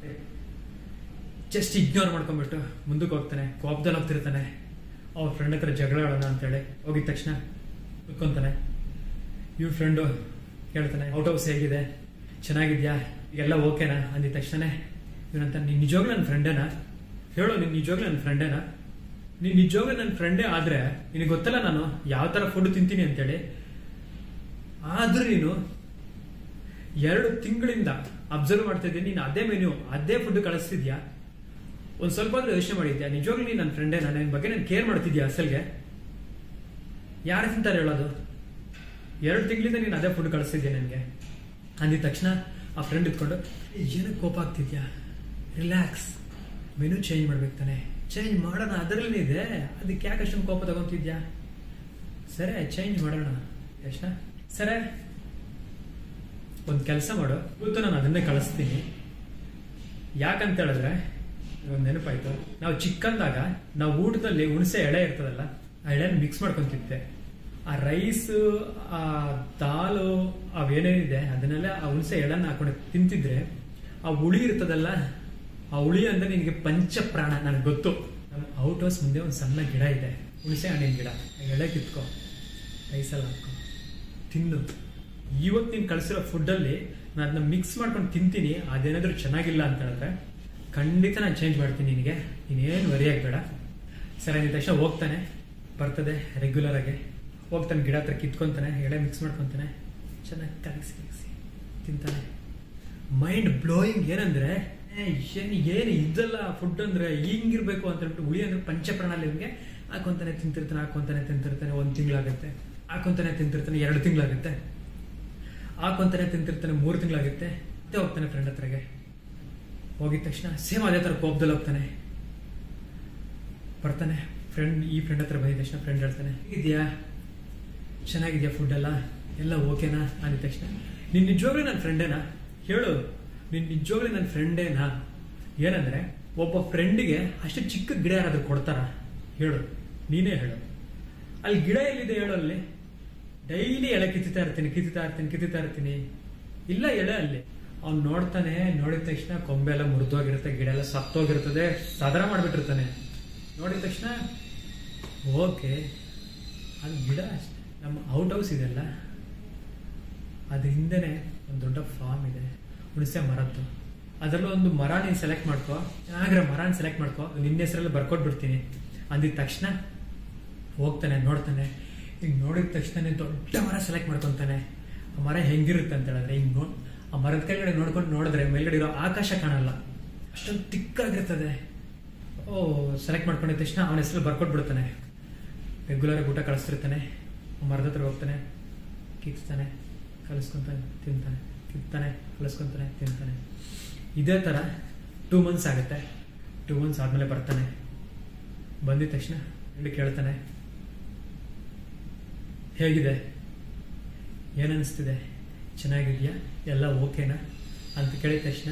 ಜಸ್ಟ್ ಇಗ್ನೋರ್ ಮಾಡ್ಕೊಂಡ್ಬಿಟ್ಟು ಮುಂದಕ್ಕೆ ಹೋಗ್ತಾನೆ. ಕೋಪದಲ್ಲಿ ಹೋಗ್ತಿರ್ತಾನೆ. ಅವ್ರ ಫ್ರೆಂಡ್ ಹತ್ರ ಜಗಳ ಆಡೋಣ ಅಂತೇಳಿ ಹೋಗಿದ ತಕ್ಷಣ ಕುತ್ಕೊಂತಾನೆ. ಇವ್ರ ಫ್ರೆಂಡು ಕೇಳ್ತಾನೆ, ಔಟ್ ಹೌಸ್ ಹೇಗಿದೆ, ಚೆನ್ನಾಗಿದ್ಯಾ, ಎಲ್ಲ ಓಕೆನಾ ಅಂದಿದ ತಕ್ಷಣ ಇವನಂತ, ನೀನ್ ನಿಜವಾಗ್ಲೂ ನನ್ನ ಫ್ರೆಂಡೇನಾ ಹೇಳು, ನೀನ್ ನಿಜವಾಗ್ಲೂ ನನ್ನ ಫ್ರೆಂಡೇನಾ? ನೀನ್ ನಿಜವಾಗ್ಲೂ ನನ್ನ ಫ್ರೆಂಡೇ ಆದ್ರೆ ನಿನಗೆ ಗೊತ್ತಲ್ಲ ನಾನು ಯಾವ ತರ ಫುಡ್ ತಿಂತೀನಿ ಅಂತೇಳಿ. ಆದ್ರೂ ನೀನು ಎರಡು ತಿಂಗಳಿಂದ ಅಬ್ಸರ್ವ್ ಮಾಡ್ತಾ ಇದ್ದೀನಿ, ನೀನು ಅದೇ ಮೆನ್ಯೂ ಅದೇ ಫುಡ್ ಕಳಿಸ್ತಿದ್ಯಾ. ಒಂದ್ ಸ್ವಲ್ಪ ಆದ್ರೂ ಯೋಚನೆ ಮಾಡಿದ್ಯಾ? ನಿಜವಾಗ್ಲೂ ನೀನ್ ನನ್ನ ಫ್ರೆಂಡೇನಾ? ನನ್ನ ಬಗ್ಗೆ ನಾನು ಕೇರ್ ಮಾಡ್ತಿದ್ಯಾ? ಅಸಲ್ಗೆ ಯಾರು ತಿಂತಾರೆ ಹೇಳೋದು? ಎರಡು ತಿಂಗಳಿಂದ ನೀನು ಅದೇ ಫುಡ್ ಕಳಿಸ್ತಿದ್ಯಾ ನನಗೆ ಅಂದಿದ ತಕ್ಷಣ ಆ ಫ್ರೆಂಡ್ ಇಟ್ಕೊಂಡು, ಏನಕ್ಕೆ ಕೋಪ ಆಗ್ತಿದ್ಯಾ, ರಿಲ್ಯಾಕ್ಸ್, ಮೆನು ಚೇಂಜ್ ಮಾಡ್ಬೇಕು ತಾನೆ, ಚೇಂಜ್ ಮಾಡೋಣ, ಅದರಲ್ಲಿ ಇದೆ, ಅದಕ್ಕೆ ಯಾಕೆ ಅಷ್ಟೊಂದು ಕೋಪ ತಗೊಂತಿದ್ಯಾ? ಸರಿ ಚೇಂಜ್ ಮಾಡೋಣ ಎಷ್ಟ. ಸರಿ ಒಂದು ಕೆಲಸ ಮಾಡು, ಇವತ್ತು ನಾನು ಅದನ್ನೇ ಕಳಿಸ್ತೀನಿ. ಯಾಕಂತ ಹೇಳಿದ್ರೆ ಒಂದು ನೆನಪಾಯ್ತು, ನಾವು ಚಿಕ್ಕಂದಾಗ ನಾವು ಊಟದಲ್ಲಿ ಹುಣಸೆ ಎಳೆ ಇರ್ತದಲ್ಲ, ಆ ಎಳೆನ ಮಿಕ್ಸ್ ಮಾಡ್ಕೊಂತಿದ್ದೆ. ಆ ರೈಸ್, ಆ ದಾಲು, ಅವೇನೇನಿದೆ ಅದನ್ನೆಲ್ಲ ಆ ಹುಣಸೆ ಎಳೆನ ಹಾಕೊಂಡು ತಿಂತಿದ್ರೆ ಆ ಹುಳಿ ಇರ್ತದಲ್ಲ, ಆ ಹುಳಿ ಅಂದ್ರೆ ನಿನಗೆ ಪಂಚ ಪ್ರಾಣ. ನನಗೆ ಗೊತ್ತು, ನಮ್ಮ ಔಟ್ ಹೌಸ್ ಮುಂದೆ ಒಂದು ಸಣ್ಣ ಗಿಡ ಇದೆ, ಹುಣಸೆ ಹಣ್ಣಿನ ಗಿಡ. ಎಳೆ ಕಿತ್ಕೊ, ರೈಸಲ್ಲಿ ಹಾಕೋ, ತಿನ್ನು. ಇವತ್ತು ನೀನು ಕಳಿಸಿರೋ ಫುಡ್ಡಲ್ಲಿ ನಾನು ಅದನ್ನ ಮಿಕ್ಸ್ ಮಾಡ್ಕೊಂಡು ತಿಂತೀನಿ. ಅದೇನಾದ್ರೂ ಚೆನ್ನಾಗಿಲ್ಲ ಅಂತ ಹೇಳಿದ್ರೆ ಖಂಡಿತ ನಾನು ಚೇಂಜ್ ಮಾಡ್ತೀನಿ ನಿನಗೆ, ನೀನೇನು ವರಿ ಆಗಬೇಡ. ಸರಿ ಅಂದಿದ ತಕ್ಷಣ ಹೋಗ್ತಾನೆ, ಬರ್ತದೆ ರೆಗ್ಯುಲರ್ ಆಗಿ ಹೋಗ್ತಾನೆ, ಗಿಡ ಹತ್ರ ಕಿತ್ಕೊಂತಾನೆ, ಎಳೆ ಮಿಕ್ಸ್ ಮಾಡ್ಕೊತಾನೆ, ಚೆನ್ನಾಗಿ ಕಲಗಿಸಿ ಕಲಗಿಸಿ ತಿಂತಾನೆ. Mind blowing. ಏನಂದ್ರೆ ಏನು ಏನು ಇದೆಲ್ಲ ಫುಡ್ ಅಂದ್ರೆ ಹಿಂಗಿರ್ಬೇಕು ಅಂತ ಹೇಳ್ಬಿಟ್ಟು, ಹುಳಿ ಅಂದ್ರೆ ಪಂಚಪ್ರಾಣಲ್ಲಿ ನಿಮಗೆ ಹಾಕೊಂತಾನೆ ತಿಂತಿರ್ತಾನೆ, ಹಾಕೊಂತಾನೆ ತಿಂತಿರ್ತಾನೆ. ಒಂದ್ ತಿಂಗಳಾಗುತ್ತೆ, ಹಾಕೊಂತಾನೆ ತಿಂತಿರ್ತಾನೆ. ಎರಡು ತಿಂಗಳಾಗುತ್ತೆ, ಹಾಕೊಂತಾನೆ ತಿಂತಿರ್ತಾನೆ. ಮೂರು ತಿಂಗಳಾಗುತ್ತೆ. ಮತ್ತೆ ಹೋಗ್ತಾನೆ ಫ್ರೆಂಡ್ ಹತ್ರಗೆ. ಹೋಗಿದ ತಕ್ಷಣ ಸೇಮ್ ಅದೇ ತರ ಕೋಪದಲ್ಲಿ ಹೋಗ್ತಾನೆ. ಬರ್ತಾನೆ ಫ್ರೆಂಡ್, ಈ ಫ್ರೆಂಡ್ ಹತ್ರ ಬಂದಿದ ತಕ್ಷಣ ಫ್ರೆಂಡ್ ಹೇಳ್ತಾನೆ, ಇದೆಯಾ, ಚೆನ್ನಾಗಿದ್ಯಾ ಫುಡ್ ಎಲ್ಲ, ಎಲ್ಲ ಓಕೆನಾ ಅಂದಿದ ತಕ್ಷಣ, ನೀನ್ ನಿಜವಾಗ್ಲೂ ನನ್ನ ಫ್ರೆಂಡೇನಾ ಹೇಳು, ನೀನ್ ನಿಜವಾಗ್ಲೂ ನನ್ನ ಫ್ರೆಂಡೇನಾ? ಏನಂದ್ರೆ ಒಬ್ಬ ಫ್ರೆಂಡಿಗೆ ಅಷ್ಟು ಚಿಕ್ಕ ಗಿಡ ಯಾರಾದ್ರೂ ಕೊಡ್ತಾರ ಹೇಳು, ನೀನೇ ಹೇಳು. ಅಲ್ಲಿ ಗಿಡ ಎಲ್ಲಿದೆ ಹೇಳು? ಅಲ್ಲಿ ಡೈಲಿ ಎಳೆ ಕಿತ್ತಾ ಇರ್ತೀನಿ ಕಿತ್ತಾ ಇರ್ತೀನಿ ಕಿತ್ತಾ ಇರ್ತೀನಿ ಇಲ್ಲ ಎಳೆ ಅಲ್ಲಿ. ಅವ್ನು ನೋಡ್ತಾನೆ, ನೋಡಿದ ತಕ್ಷಣ ಕೊಂಬೆ ಎಲ್ಲ ಮುರಿದೋಗಿರುತ್ತೆ, ಗಿಡ ಎಲ್ಲ ಸತ್ತೋಗಿರ್ತದೆ, ಸದರ ಮಾಡ್ಬಿಟ್ಟಿರ್ತಾನೆ. ನೋಡಿದ ತಕ್ಷಣ ಓಕೆ, ಅದು ಗಿಡ ಅಷ್ಟೇ. ನಮ್ಮ ಔಟ್ ಹೌಸ್ ಇದೆಲ್ಲ, ಅದ್ರ ಹಿಂದೆನೆ ಒಂದು ದೊಡ್ಡ ಫಾರ್ಮ್ ಇದೆ, ಹುಣಸೆ ಮರದ್ದು. ಅದರಲ್ಲೂ ಒಂದು ಮರ ನೀನು ಸೆಲೆಕ್ಟ್ ಮಾಡ್ಕೋ, ಚೆನ್ನಾಗಿರೋ ಮರನ ಸೆಲೆಕ್ಟ್ ಮಾಡ್ಕೋ, ನಿನ್ನ ಹೆಸರಲ್ಲಿ ಬರ್ಕೊಟ್ಬಿಡ್ತೀನಿ ಅಂದಿದ ತಕ್ಷಣ ಹೋಗ್ತಾನೆ, ನೋಡ್ತಾನೆ. ಈಗ ನೋಡಿದ ತಕ್ಷಣ ದೊಡ್ಡ ಮರ ಸೆಲೆಕ್ಟ್ ಮಾಡ್ಕೊತಾನೆ. ಆ ಮರ ಹೆಂಗಿರುತ್ತೆ ಅಂತ ಹೇಳಿದ್ರೆ, ಹಿಂಗ್ ನೋಡ್ ಆ ಮರದ ಕೆಳಗಡೆ ನೋಡ್ಕೊಂಡು ನೋಡಿದ್ರೆ ಮೇಲ್ಗಡೆ ಇರೋ ಆಕಾಶ ಕಾಣಲ್ಲ, ಅಷ್ಟೊಂದು ತಿಕ್ಕಾಗಿರ್ತದೆ. ಓ ಸೆಲೆಕ್ಟ್ ಮಾಡ್ಕೊಂಡಿದ ತಕ್ಷಣ ಅವನ ಹೆಸರಲ್ಲಿ ಬರ್ಕೊಟ್ಬಿಡ್ತಾನೆ. ರೆಗ್ಯುಲರ್ ಆಗಿ ಊಟ ಕಳಿಸ್ತಿರ್ತಾನೆ. ಮರದ ಹತ್ರ ಹೋಗ್ತಾನೆ, ಕಿತ್ತಾನೆ, ಕಲಿಸ್ಕೊಂತಾನೆ, ತಿಂತಾನೆ, ಕಿತ್ತಾನೆ, ಕಲಿಸ್ಕೊಂತಾನೆ, ತಿಂತಾನೆ. ಇದೇ ತರ ಟೂ ಮಂತ್ಸ್ ಆಗುತ್ತೆ. ಟೂ ಮಂತ್ಸ್ ಆದ್ಮೇಲೆ ಬರ್ತಾನೆ. ಬಂದಿದ ತಕ್ಷಣ ಇಲ್ಲಿ ಕೇಳ್ತಾನೆ, ಹೇಗಿದೆ, ಏನನ್ನಿಸ್ತಿದೆ, ಚೆನ್ನಾಗಿದ್ಯಾ, ಎಲ್ಲ ಓಕೆನಾ ಅಂತ ಕೇಳಿದ ತಕ್ಷಣ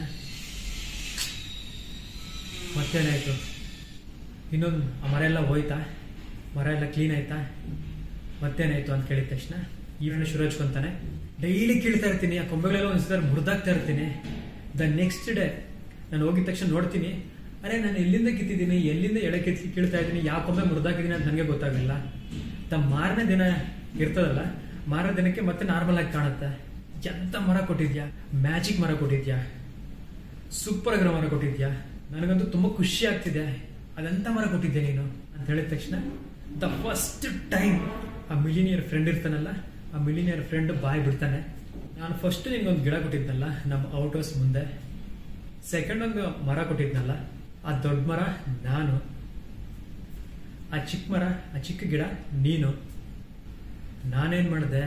ಮತ್ತೇನಾಯ್ತು, ಇನ್ನೊಂದು ಆ ಮರ ಎಲ್ಲ ಹೋಯ್ತಾ, ಮರ ಎಲ್ಲ ಕ್ಲೀನ್ ಆಯ್ತಾ, ಮತ್ತೇನಾಯ್ತು ಅಂತ ಕೇಳಿದ ತಕ್ಷಣ ಈವನ ಶುರು ಹಚ್ಕೊಂತಾನೆ. ಡೈಲಿ ಕೇಳ್ತಾ ಇರ್ತೀನಿ, ಆ ಕೊಂಬೆಗಳೆಲ್ಲ ಒಂದ್ಸಲ ಮುರಿದಾಗ್ತಾ ಇರ್ತೀನಿ. ದ ನೆಕ್ಸ್ಟ್ ಡೇ ನಾನು ಹೋಗಿದ ತಕ್ಷಣ ನೋಡ್ತೀನಿ, ಅರೆ ನಾನು ಎಲ್ಲಿಂದ ಕಿತ್ತಿದ್ದೀನಿ, ಎಲ್ಲಿಂದ ಎಳೆ ಕಿತ್ತಿ ಕೀಳ್ತಾ ಇದ್ದೀನಿ, ಯಾಕೊಮ್ಮೆ ಮುರಿದಾಕಿದ್ದೀನಿ ಅಂತ ನನಗೆ ಗೊತ್ತಾಗಲಿಲ್ಲ. ತ ಮಾರನೇ ದಿನ ಇರ್ತದಲ್ಲ, ಮಾರನೇ ದಿನಕ್ಕೆ ಮತ್ತೆ ನಾರ್ಮಲ್ ಆಗಿ ಕಾಣುತ್ತೆ. ಎಂತ ಮರ ಕೊಟ್ಟಿದ್ಯಾ, ಮ್ಯಾಜಿಕ್ ಮರ ಕೊಟ್ಟಿದ್ಯಾ, ಸೂಪರ್ ಆಗಿರೋ ಮರ ಕೊಟ್ಟಿದ್ಯಾ, ನನಗಂತೂ ತುಂಬಾ ಖುಷಿ ಆಗ್ತಿದೆ, ಅದೆಂತ ಮರ ಕೊಟ್ಟಿದ್ಯಾ ನೀನು ಅಂತ ಹೇಳಿದ ತಕ್ಷಣ ದ ಫಸ್ಟ್ ಟೈಮ್ ಆ ಮಿಲಿನಿಯರ್ ಫ್ರೆಂಡ್ ಇರ್ತಾನಲ್ಲ, ಆ ಮಿಲಿನಿಯರ್ ಫ್ರೆಂಡ್ ಬಾಯ್ ಬಿಡ್ತಾನೆ, ನಾನು ಫಸ್ಟ್ ನಿಂಗೊಂದು ಗಿಡ ಕೊಟ್ಟಿದ್ನಲ್ಲ ನಮ್ಮ ಔಟ್ ಹೌಸ್ ಮುಂದೆ, ಸೆಕೆಂಡ್ ಒಂದು ಮರ ಕೊಟ್ಟಿದ್ನಲ್ಲ, ಆ ದೊಡ್ಡ ಮರ ನಾನು, ಆ ಚಿಕ್ಕ ಮರ, ಆ ಚಿಕ್ಕ ಗಿಡ ನೀನು. ನಾನೇನ್ ಮಾಡಿದೆ,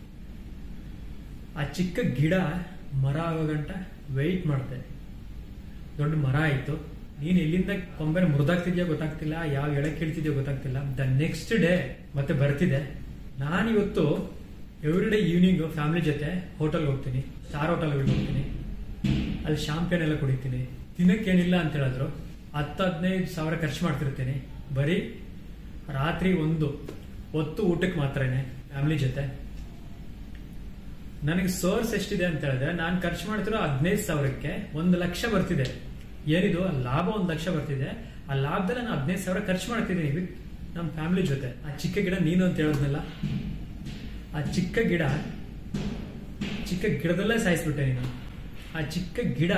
ಆ ಚಿಕ್ಕ ಗಿಡ ಮರ ಆಗೋ ಗಂಟ ವೆಯ್ಟ್ ಮಾಡಿದೆ, ದೊಡ್ಡ ಮರ ಆಯ್ತು. ನೀನ್ ಎಲ್ಲಿಂದ ಕೊಂಬೆ ಮುರಿದಾಗ್ತಿದ್ಯೋ ಗೊತ್ತಾಗ್ತಿಲ್ಲ, ಯಾವ ಎಳೆ ಕೇಳ್ತಿದ್ಯೋ ಗೊತ್ತಾಗ್ತಿಲ್ಲ. ದ ನೆಕ್ಸ್ಟ್ ಡೇ ಮತ್ತೆ ಬರ್ತಿದೆ. ನಾನಿವತ್ತು ಎವ್ರಿ ಡೇ ಈವ್ನಿಂಗ್ ಫ್ಯಾಮಿಲಿ ಜೊತೆ ಹೋಟೆಲ್ ಹೋಗ್ತೀನಿ, ಸ್ಟಾರ್ ಹೋಟೆಲ್ಗಳಿಗೆ ಹೋಗ್ತೀನಿ, ಅಲ್ಲಿ ಶಾಂಪಿಯನ್ ಎಲ್ಲ ಕುಡಿತೀನಿ. ದಿನಕ್ಕೇನಿಲ್ಲ ಅಂತ ಹೇಳಿದ್ರು ಹತ್ತು ಹದಿನೈದು ಸಾವಿರ ಖರ್ಚು ಮಾಡ್ತಿರ್ತೀನಿ ಬರೀ ರಾತ್ರಿ ಒಂದು ಹೊತ್ತು ಊಟಕ್ಕೆ ಮಾತ್ರನೇ ಫ್ಯಾಮಿಲಿ ಜೊತೆ. ನನಗೆ ಸೋರ್ಸ್ ಎಷ್ಟಿದೆ ಅಂತ ಹೇಳಿದ್ರೆ, ನಾನು ಖರ್ಚು ಮಾಡ್ತಿರೋ ಹದಿನೈದು ಸಾವಿರಕ್ಕೆ ಒಂದು ಲಕ್ಷ ಬರ್ತಿದೆ. ಏನಿದು ಲಾಭ ಒಂದು ಲಕ್ಷ ಬರ್ತಿದೆ, ಆ ಲಾಭದಲ್ಲಿ ನಾನು ಹದಿನೈದು ಸಾವಿರ ಖರ್ಚು ಮಾಡ್ತಿದ್ದೀನಿ ವಿತ್ ನಮ್ಮ ಫ್ಯಾಮಿಲಿ ಜೊತೆ. ಆ ಚಿಕ್ಕ ಗಿಡ ನೀನು ಅಂತ ಹೇಳಿದ್ನಲ್ಲ, ಆ ಚಿಕ್ಕ ಗಿಡ ಚಿಕ್ಕ ಗಿಡದಲ್ಲೇ ಸಾಯಿಸ್ಬಿಟ್ಟೆ ನೀನು. ಆ ಚಿಕ್ಕ ಗಿಡ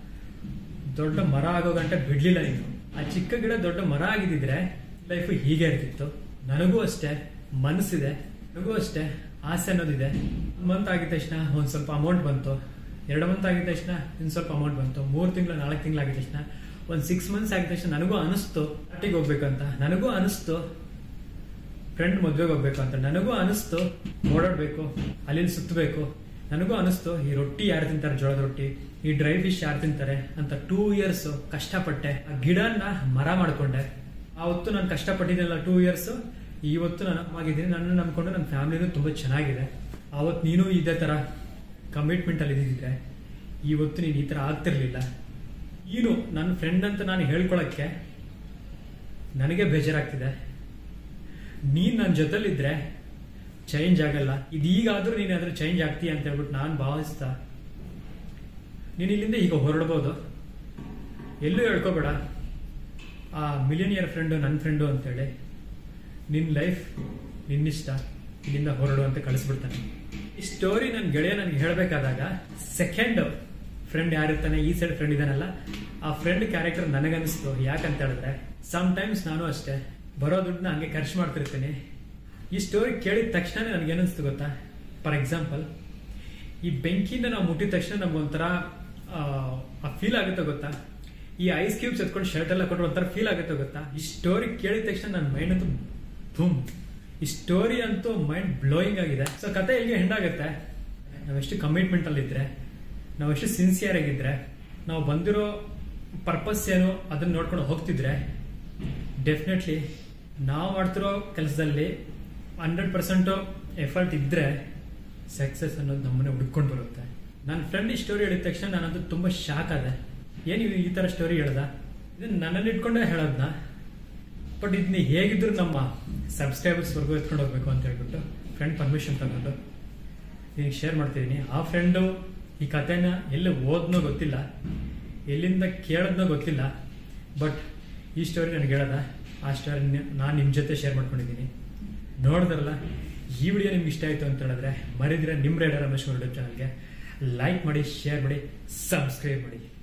ದೊಡ್ಡ ಮರ ಆಗೋ ಗಂಟೆ ಬಿಡ್ಲಿಲ್ಲ ನೀನು. ಆ ಚಿಕ್ಕ ಗಿಡ ದೊಡ್ಡ ಮರ ಆಗಿದ್ದಿದ್ರೆ ಲೈಫ್ ಹೀಗೆ ಇರ್ತಿತ್ತು. ನನಗೂ ಅಷ್ಟೇ ಮನಸ್ಸಿದೆ, ನನಗೂ ಅಷ್ಟೇ ಆಸೆ ಅನ್ನೋದಿದೆ. ಒಂದು ಮಂತ್ ಆಗಿದ ತಕ್ಷಣ ಒಂದ್ ಸ್ವಲ್ಪ ಅಮೌಂಟ್ ಬಂತು, ಎರಡು ಮಂತ್ ಆಗಿದ ತಕ್ಷಣ ಇನ್ ಸ್ವಲ್ಪ ಅಮೌಂಟ್ ಬಂತು, ಮೂರ್ ತಿಂಗಳು ನಾಲ್ಕು ತಿಂಗಳು ಆಗಿದ ತಕ್ಷಣ ಒಂದ್ ಸಿಕ್ಸ್ ಮಂತ್ಸ್ ಆಗಿದ ತಕ್ಷಣ ನನಗೂ ಅನಿಸ್ತು ಪಾರ್ಟಿಗೆ ಹೋಗ್ಬೇಕಂತ, ನನಗೂ ಅನಿಸ್ತು ಫ್ರೆಂಡ್ ಮದ್ವೆಗೆ ಹೋಗ್ಬೇಕು ಅಂತ, ನನಗೂ ಅನಿಸ್ತು ಓಡಾಡ್ಬೇಕು, ಅಲ್ಲಿ ಸುತ್ತಬೇಕು, ನನಗೂ ಅನಿಸ್ತು ಈ ರೊಟ್ಟಿ ಯಾರು ತಿಂತಾರೆ, ಜೋಳದ ರೊಟ್ಟಿ, ಈ ಡ್ರೈ ಫಿಶ್ ಯಾರು ತಿಂತಾರೆ ಅಂತ. ಟೂ ಇಯರ್ಸ್ ಕಷ್ಟಪಟ್ಟೆ, ಆ ಗಿಡನ ಮರ ಮಾಡ್ಕೊಂಡೆ. ಆವತ್ತು ನಾನು ಕಷ್ಟಪಟ್ಟಿದ್ದೆಲ್ಲ ಟೂ ಇಯರ್ಸ್, ಇವತ್ತು ನಾನು ಆಗಿದ್ದೀನಿ, ನನ್ನ ನಂಬ್ಕೊಂಡು ನನ್ನ ಫ್ಯಾಮಿಲಿನೂ ತುಂಬಾ ಚೆನ್ನಾಗಿದೆ. ಆವತ್ತು ನೀನು ಇದೇ ತರ ಕಮಿಟ್ಮೆಂಟ್ ಅಲ್ಲಿ ಇದ್ದಿದ್ರೆ ಇವತ್ತು ನೀನು ಈ ತರ ಆಗ್ತಿರ್ಲಿಲ್ಲ. ನೀನು ನನ್ನ ಫ್ರೆಂಡ್ ಅಂತ ನಾನು ಹೇಳ್ಕೊಳಕ್ಕೆ ನನಗೆ ಬೇಜಾರಾಗ್ತಿದೆ. ನೀನ್ ನನ್ನ ಜೊತೆಲಿದ್ರೆ ಚೇಂಜ್ ಆಗಲ್ಲ. ಇದೀಗಾದ್ರೂ ನೀನ್ ಆದ್ರೂ ಚೇಂಜ್ ಆಗ್ತೀಯ ಅಂತ ಹೇಳ್ಬಿಟ್ಟು ನಾನು ಭಾವಿಸ್ತಾ, ನೀನ್ ಇಲ್ಲಿಂದ ಈಗ ಹೊರಡ್ಬೋದು, ಎಲ್ಲೂ ಹೇಳ್ಕೋಬೇಡ ಆ ಮಿಲಿನಿಯರ್ ಫ್ರೆಂಡು ನನ್ನ ಫ್ರೆಂಡು ಅಂತೇಳಿ. ನಿನ್ ಲೈಫ್ ನಿನ್ನಿಷ್ಟ, ಇಲ್ಲಿಂದ ಹೊರಡು ಅಂತ ಕಳಿಸ್ಬಿಡ್ತಾನೆ. ಈ ಸ್ಟೋರಿ ನನ್ನ ಗೆಳೆಯ ನನಗೆ ಹೇಳ್ಬೇಕಾದಾಗ ಸೆಕೆಂಡ್ ಫ್ರೆಂಡ್ ಯಾರಿರ್ತಾನೆ, ಈ ಸೈಡ್ ಫ್ರೆಂಡ್ ಇದಾನಲ್ಲ, ಆ ಫ್ರೆಂಡ್ ಕ್ಯಾರೆಕ್ಟರ್ ನನಗನ್ನಿಸ್ತು. ಯಾಕಂತ ಹೇಳಿದ್ರೆ ಸಮ್ ಟೈಮ್ಸ್ ನಾನು ಅಷ್ಟೇ ಬರೋ ದುಡ್ಡನ್ನ ಹಂಗೆ ಖರ್ಚು ಮಾಡ್ತಿರ್ತೀನಿ. ಈ ಸ್ಟೋರಿ ಕೇಳಿದ ತಕ್ಷಣ ನನ್ಗೇನಿಸ್ತು ಗೊತ್ತಾ, ಫಾರ್ ಎಕ್ಸಾಂಪಲ್ ಈ ಬೆಂಕಿಯಿಂದ ನಾವು ಮುಟ್ಟಿದ ತಕ್ಷಣ ನಮ್ಗೊಂಥರ ಫೀಲ್ ಆಗುತ್ತೆ ಗೊತ್ತಾ, ಈ ಐಸ್ ಕ್ಯೂಬ್ಸ್ ಎತ್ಕೊಂಡು ಶರ್ಟ್ ಎಲ್ಲ ಕೊಟ್ಟರೆ ಒಂಥರ ಫೀಲ್ ಆಗುತ್ತೆ ಗೊತ್ತಾ. ಈ ಸ್ಟೋರಿ ಕೇಳಿದ ತಕ್ಷಣ ನನ್ನ ಮೈಂಡ್ ಅಂತೂ ಬೂಮ್, ಈ ಸ್ಟೋರಿ ಅಂತೂ ಮೈಂಡ್ ಬ್ಲೋಯಿಂಗ್ ಆಗಿದೆ. ಸೊ ಕತೆ ಇಲ್ಲಿಗೆ ಹೆಂಡಾಗುತ್ತೆ, ನಾವೆಷ್ಟು ಕಮಿಟ್ಮೆಂಟ್ ಅಲ್ಲಿ ಇದ್ರೆ, ನಾವೆಷ್ಟು ಸಿನ್ಸಿಯರ್ ಆಗಿದ್ರೆ, ನಾವು ಬಂದಿರೋ ಪರ್ಪಸ್ ಏನು ಅದನ್ನ ನೋಡ್ಕೊಂಡು ಹೋಗ್ತಿದ್ರೆ, ಡೆಫಿನೆಟ್ಲಿ ನಾವು ಮಾಡ್ತಿರೋ ಕೆಲಸದಲ್ಲಿ ಹಂಡ್ರೆಡ್ ಪರ್ಸೆಂಟ್ ಎಫರ್ಟ್ ಇದ್ರೆ ಸಕ್ಸಸ್ ಅನ್ನೋದು ನಮ್ಮನೆ ಹುಡ್ಕೊಂಡು ಬರುತ್ತೆ. ನನ್ನ ಫ್ರೆಂಡ್ ಈ ಸ್ಟೋರಿ ಹೇಳಿದ ತಕ್ಷಣ ನಾನಂತೂ ತುಂಬಾ ಶಾಕ್ ಆದೆ. ಏನು ಈ ತರ ಸ್ಟೋರಿ ಹೇಳ್ದ, ಇದನ್ನ ನನ್ನಲ್ಲಿ ಇಟ್ಕೊಂಡೇ ಹೇಳೋದ್ನ, ಬಟ್ ಇದನ್ನ ಹೇಗಿದ್ರು ನಮ್ಮ ಸಬ್ಸ್ಕ್ರೈಬರ್ಸ್ ವರ್ಗು ಎತ್ಕೊಂಡು ಹೋಗ್ಬೇಕು ಅಂತ ಹೇಳ್ಬಿಟ್ಟು ಫ್ರೆಂಡ್ ಪರ್ಮಿಷನ್ ತಗೊಂಡು ನಿನಗೆ ಶೇರ್ ಮಾಡ್ತಿದ್ದೀನಿ. ಆ ಫ್ರೆಂಡು ಈ ಕಥೆನ ಎಲ್ಲಿ ಓದ್ನೋ ಗೊತ್ತಿಲ್ಲ, ಎಲ್ಲಿಂದ ಕೇಳೋದ್ನೋ ಗೊತ್ತಿಲ್ಲ, ಬಟ್ ಈ ಸ್ಟೋರಿ ನನಗೆ ಹೇಳದ, ಆ ಸ್ಟೋರಿ ನಾನು ನಿಮ್ಮ ಜೊತೆ ಶೇರ್ ಮಾಡ್ಕೊಂಡಿದ್ದೀನಿ. ನೋಡಿದ್ರಲ್ಲ, ಈ ವಿಡಿಯೋ ನಿಮ್ಗೆ ಇಷ್ಟ ಆಯಿತು ಅಂತ ಹೇಳಿದ್ರೆ ಮರಿದಿರ ನಿಮ್ಮ ರೇಡರ್ ರಮೇಶ್ ಯೂಟ್ಯೂಬ್ ಚಾನಲ್ಗೆ ಲೈಕ್ ಮಾಡಿ, ಶೇರ್ ಮಾಡಿ, ಸಬ್ಸ್ಕ್ರೈಬ್ ಮಾಡಿ.